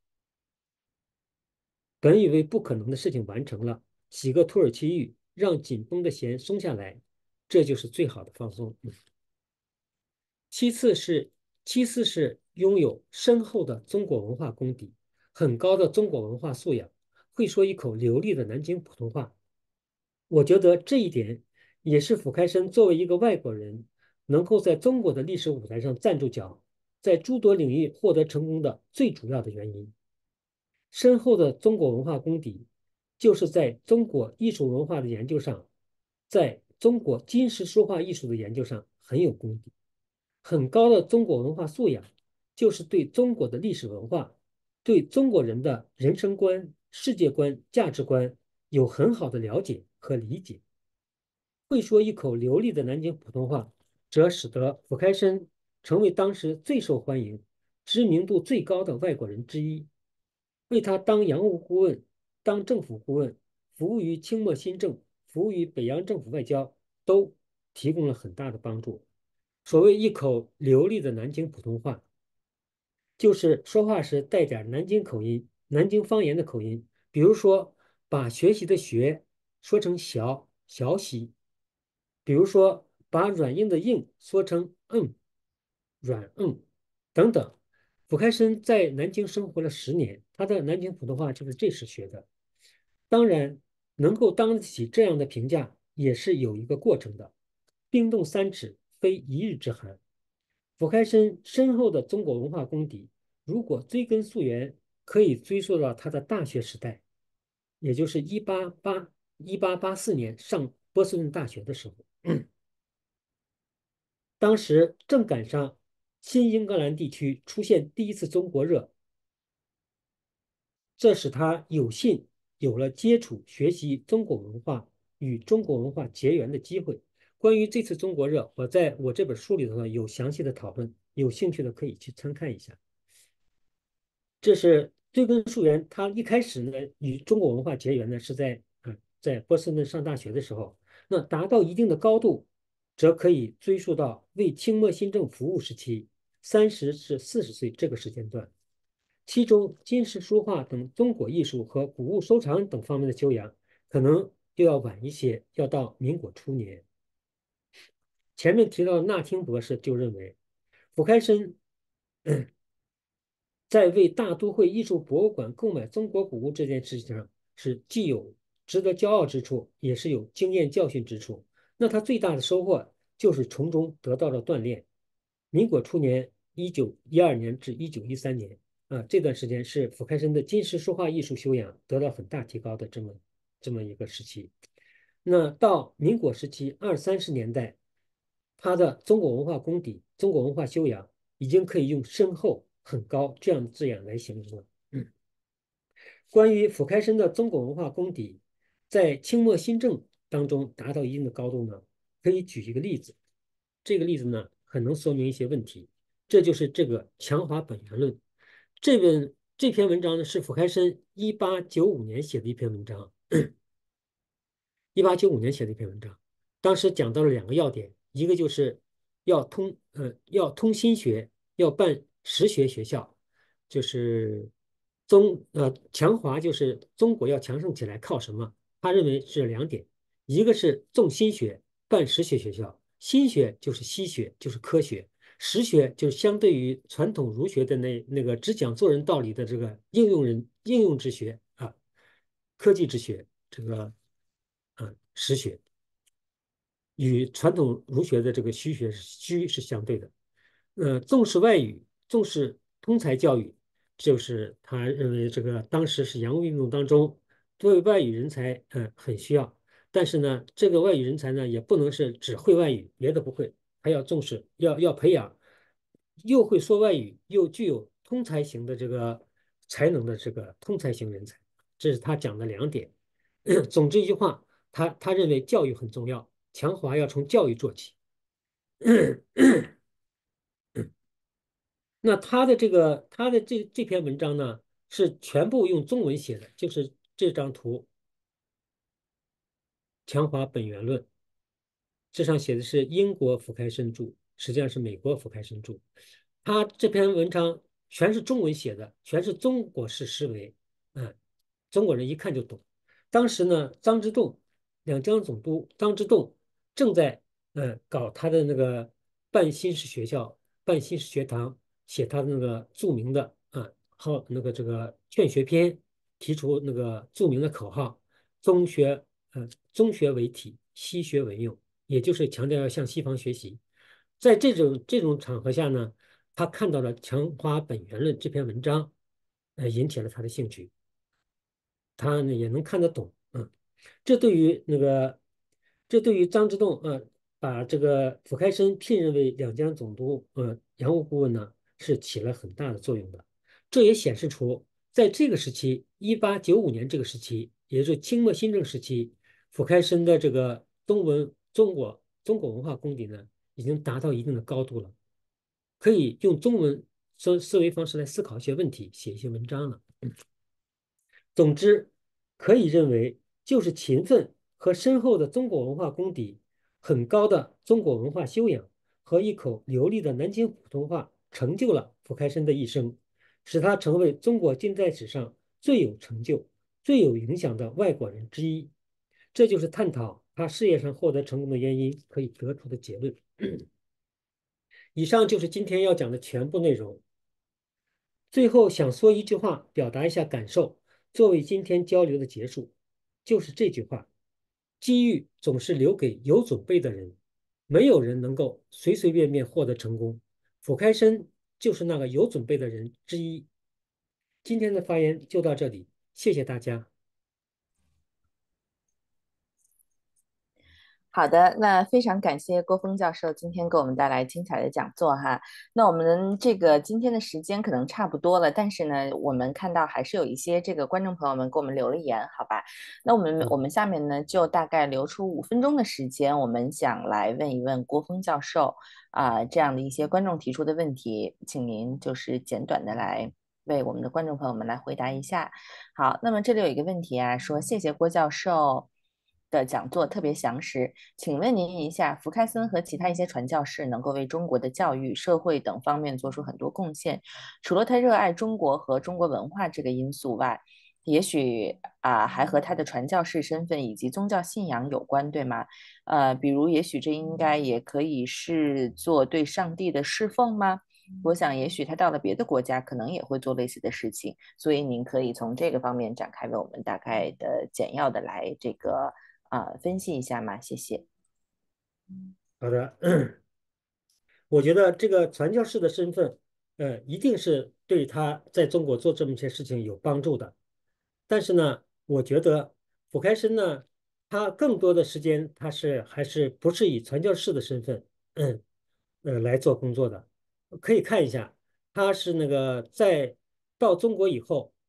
本以为不可能的事情完成了，洗个土耳其浴，让紧绷的弦松下来，这就是最好的放松。其次是，其次是拥有深厚的中国文化功底，很高的中国文化素养，会说一口流利的南京普通话。我觉得这一点也是傅开生作为一个外国人，能够在中国的历史舞台上站住脚，在诸多领域获得成功的最主要的原因。深厚的中国文化功底，就是在中国艺术文化的研究上，在中国金石书画艺术的研究上很有功底。很高的中国文化素养，就是对中国的历史文化、对中国人的人生观、世界观、价值观有很好的了解和理解。会说一口流利的南京普通话，则使得傅开生成为当时最受欢迎、知名度最高的外国人之一。为他当洋务顾问、当政府顾问、服务于清末新政、服务于北洋政府外交，都提供了很大的帮助。所谓一口流利的南京普通话，就是说话时带点南京口音、南京方言的口音。比如说，把学习的学说成小喜，比如说把软硬的硬说成软等等。傅开生在南京生活了10年，他的南京普通话就是这时学的。当然，能够当得起这样的评价，也是有一个过程的。冰冻三尺，非一日之寒。傅开生深厚的中国文化功底，如果追根溯源，可以追溯到他的大学时代，也就是1884年上波士顿大学的时候。当时正赶上新英格兰地区出现第一次中国热，这使他有幸有了接触、学习中国文化与中国文化结缘的机会。关于这次中国热，我在我这本书里头呢有详细的讨论，有兴趣的可以去参看一下。这是追根溯源，他一开始呢与中国文化结缘呢是在波士顿上大学的时候，那达到一定的高度，则可以追溯到为清末新政服务时期，30至40岁这个时间段。其中金石书画等中国艺术和古物收藏等方面的修养，可能又要晚一些，要到民国初年。前面提到的纳汀博士就认为，傅开生在为大都会艺术博物馆购买中国古物这件事情上，是既有值得骄傲之处，也是有经验教训之处。那他最大的收获就是从中得到了锻炼。民国初年（1912年至1913年）这段时间是傅开生的金石书画艺术修养得到很大提高的这么一个时期。那到民国时期20、30年代，他的中国文化功底、中国文化修养已经可以用深厚、很高这样的字眼来形容了。 关于傅开生的中国文化功底，在清末新政当中达到一定的高度呢，可以举一个例子。这个例子呢，很能说明一些问题。这就是这个强华本源论。这篇文章呢，是傅开生1895年写的一篇文章。1895年写的一篇文章，当时讲到了2个要点，一个就是要通心学，要办实学学校，就是强华就是中国要强盛起来靠什么？他认为是2点，一个是重心学，办实学学校，心学就是西学，就是科学。实学就是相对于传统儒学的那个只讲做人道理的这个应用之学啊，科技之学，这个实学与传统儒学的这个虚是相对的。重视外语，重视通才教育，就是他认为这个当时是洋务运动当中对外语人才很需要，但是呢，这个外语人才呢也不能是只会外语，别的不会，还要重视，要培养又会说外语又具有通才型的这个才能的这个通才型人才，这是他讲的2点。总之一句话，他认为教育很重要，强华要从教育做起。那他的这篇文章呢，是全部用中文写的，就是这张图《强华本源论》，这上写的是英国福开生著，实际上是美国福开生著。他这篇文章全是中文写的，全是中国式思维，嗯，中国人一看就懂。当时呢，两江总督张之洞正在搞他的那个办新式学校、办新式学堂，写他的那个著名的这个劝学篇，提出那个著名的口号：中学为体，西学为用。也就是强调要向西方学习。在这种场合下呢，他看到了《强化本源论》这篇文章，引起了他的兴趣。他呢也能看得懂，这对于那个，这对于张之洞把这个傅开生聘任为两江总督洋务顾问呢，是起了很大的作用的。这也显示出，在这个时期，1895年这个时期，也就是清末新政时期，傅开生的这个中国文化功底呢，已经达到一定的高度了，可以用中文思维方式来思考一些问题，写一些文章了。总之，可以认为，就是勤奋和深厚的中国文化功底，很高的中国文化修养和一口流利的南京普通话，成就了傅开生的一生，使他成为中国近代史上最有成就、最有影响的外国人之一。这就是探讨他事业上获得成功的原因可以得出的结论。以上就是今天要讲的全部内容。最后想说一句话，表达一下感受，作为今天交流的结束，就是这句话：机遇总是留给有准备的人，没有人能够随随便便获得成功。傅开生就是那个有准备的人之一。今天的发言就到这里，谢谢大家。 好的，那非常感谢郭峰教授今天给我们带来精彩的讲座哈。那我们这个今天的时间可能差不多了，但是呢，我们看到还是有一些这个观众朋友们给我们留了言，好吧？那我们下面呢就大概留出5分钟的时间，我们想来问一问郭峰教授这样的一些观众提出的问题，请您就是简短的来为我们的观众朋友们来回答一下。好，那么这里有一个问题说谢谢郭教授的讲座特别详实，请问您一下，福开森和其他一些传教士能够为中国的教育、社会等方面做出很多贡献，除了他热爱中国和中国文化这个因素外，也许还和他的传教士身份以及宗教信仰有关，对吗？比如也许这应该也可以是做对上帝的侍奉吗？我想，也许他到了别的国家，可能也会做类似的事情，所以您可以从这个方面展开为我们大概的简要的来这个分析一下吗？谢谢。 好的，我觉得这个传教士的身份，一定是对他在中国做这么一些事情有帮助的。但是呢，我觉得傅开生呢，他更多的时间还是不是以传教士的身份，来做工作的。可以看一下，他是那个到中国以后，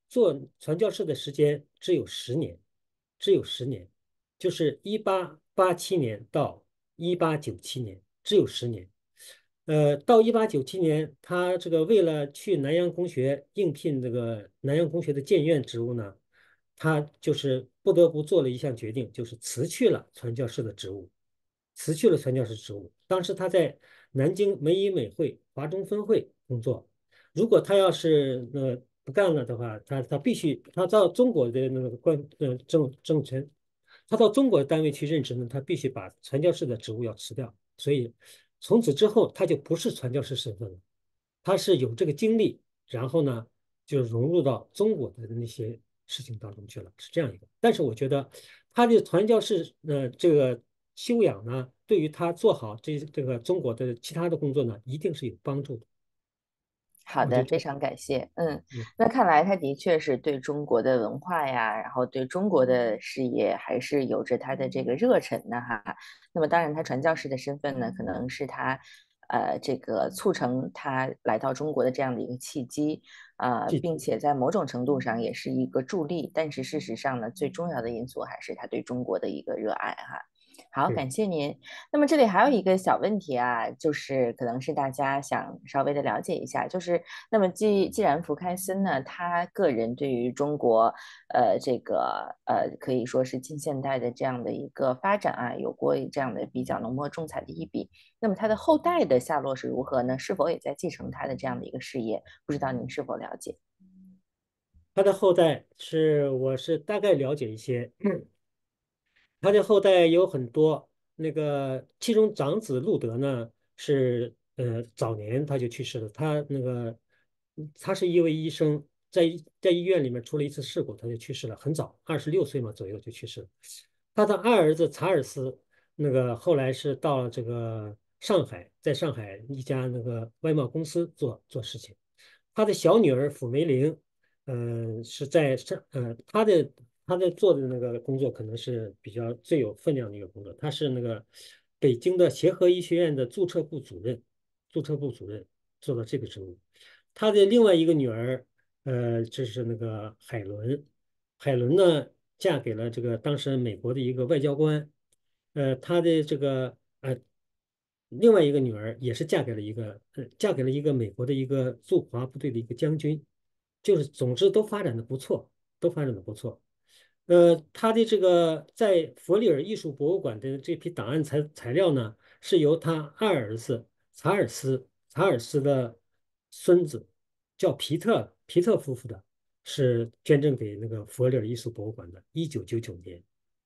做传教士的时间只有10年，只有十年，就是1887年到1897年，只有十年。到1897年，他这个为了去南洋公学应聘这个南洋公学的监院职务呢，他就是不得不做了一项决定，就是辞去了传教士的职务，辞去了传教士职务。当时他在南京美以美会华中分会工作，如果他要是不干了的话，他必须他到中国的那个政权，他到中国的单位去任职呢，他必须把传教士的职务要辞掉。所以从此之后，他就不是传教士身份了，他是有这个经历，然后呢就融入到中国的那些事情当中去了，是这样一个。但是我觉得他的传教士这个修养呢，对于他做好这个中国的其他的工作呢，一定是有帮助的。 好的， 我觉得， 非常感谢。 嗯， 那看来他的确是对中国的文化呀，然后对中国的事业还是有着他的这个热忱的哈。那么当然，他传教士的身份呢，可能是他这个促成他来到中国的这样的一个契机， 记住， 并且在某种程度上也是一个助力。但是事实上呢，最重要的因素还是他对中国的一个热爱哈。好， 对。 感谢您。那么这里还有一个小问题啊，就是可能是大家想稍微的了解一下，就是那么既然福开森呢，他个人对于中国这个可以说是近现代的这样的一个发展啊，有过这样的比较浓墨重彩的一笔。那么他的后代的下落是如何呢？是否也在继承他的这样的一个事业？不知道您是否了解？ 他的后代我是大概了解一些，他的后代有很多，其中长子路德呢是早年他就去世了，他是一位医生，在医院里面出了一次事故，他就去世了，很早，26岁嘛左右就去世了。他的二儿子查尔斯后来是到了这个上海，在上海一家外贸公司做事情。他的小女儿傅梅玲，是在他做的那个工作可能是比较最有分量的一个工作。他是北京的协和医学院的注册部主任，做到这个职务。他的另外一个女儿，这是海伦，海伦呢嫁给了这个当时美国的一个外交官，他的另外一个女儿也是嫁给了一个美国的一个驻华部队的一个将军，就是总之都发展的不错，都发展的不错。他的这个在佛里尔艺术博物馆的这批档案材料呢，是由他二儿子查尔斯的孙子叫皮特夫妇的，是捐赠给佛里尔艺术博物馆的，1999年。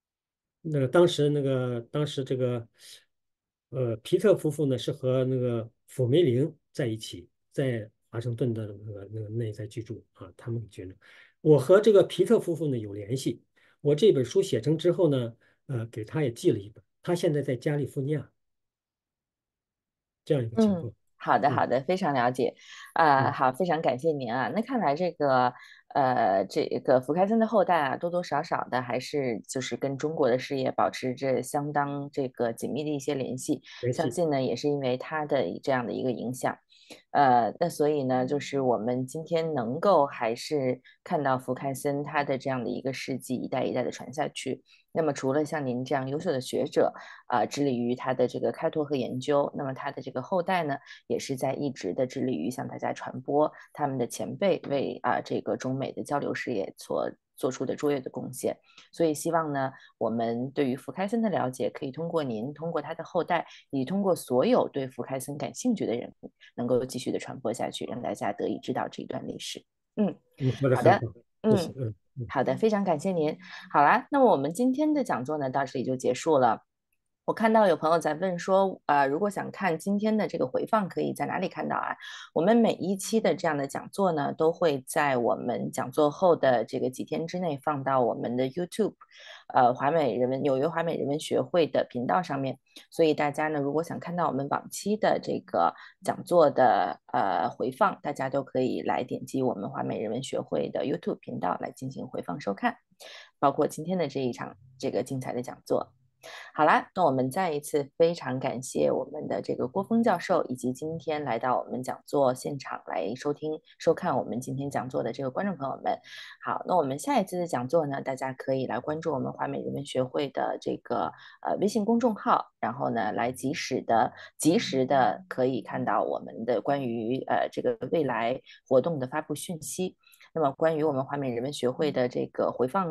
当时皮特夫妇呢是和傅梅玲在一起，在华盛顿的内在居住啊，他们觉得我和这个皮特夫妇呢有联系，我这本书写成之后呢，给他也寄了一本，他现在在加利福尼亚这样一个情嗯， 况。 好的， 嗯好的，非常了解， 嗯， 好，非常感谢您啊。那看来这个福开森的后代啊，多多少少的还是就是跟中国的事业保持着相当这个紧密的一些联系， 联系。 相信呢也是因为他的这样的一个影响。那所以呢，就是我们今天能够还是看到福开森他的这样的一个事迹一代一代的传下去。那么除了像您这样优秀的学者，致力于他的这个开拓和研究，那么他的这个后代呢，也是在一直的致力于向大家传播他们的前辈为这个中美的交流事业所做出的卓越的贡献。所以希望呢，我们对于福开森的了解，可以通过您，通过他的后代，以及通过所有对福开森感兴趣的人，能够继续的传播下去，让大家得以知道这一段历史。嗯， 你说的好的， 很好，谢谢。 嗯。好的，非常感谢您。好啦，那么我们今天的讲座呢，到这里就结束了。我看到有朋友在问说，如果想看今天的这个回放，可以在哪里看到啊？我们每一期的这样的讲座呢，都会在我们讲座后的这个几天之内放到我们的 YouTube，纽约华美人文学会的频道上面。所以大家呢，如果想看到我们往期的这个讲座的回放，大家都可以来点击我们华美人文学会的 YouTube 频道来进行回放收看，包括今天的这一场这个精彩的讲座。 好啦，那我们再一次非常感谢我们的这个郭峰教授，以及今天来到我们讲座现场来收看我们今天讲座的这个观众朋友们。好，那我们下一次的讲座呢，大家可以来关注我们华美人文学会的这个微信公众号，然后呢来及时的可以看到我们的关于这个未来活动的发布讯息。那么关于我们华美人文学会的这个回放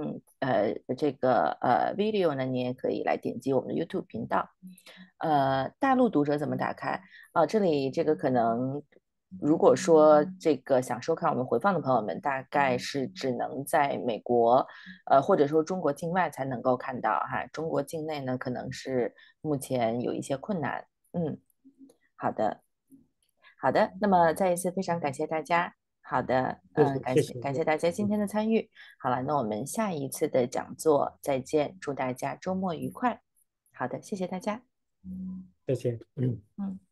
video 呢，你也可以来点击我们的 YouTube 频道。大陆读者怎么打开？这里这个可能如果说这个想收看我们回放的朋友们，大概是只能在美国或者说中国境外才能够看到哈，中国境内呢可能是目前有一些困难。好的，好的，那么再一次非常感谢大家。好的， 谢谢， 感谢大家今天的参与。好了，那我们下一次的讲座再见，祝大家周末愉快。好的，谢谢大家。 再见。 嗯。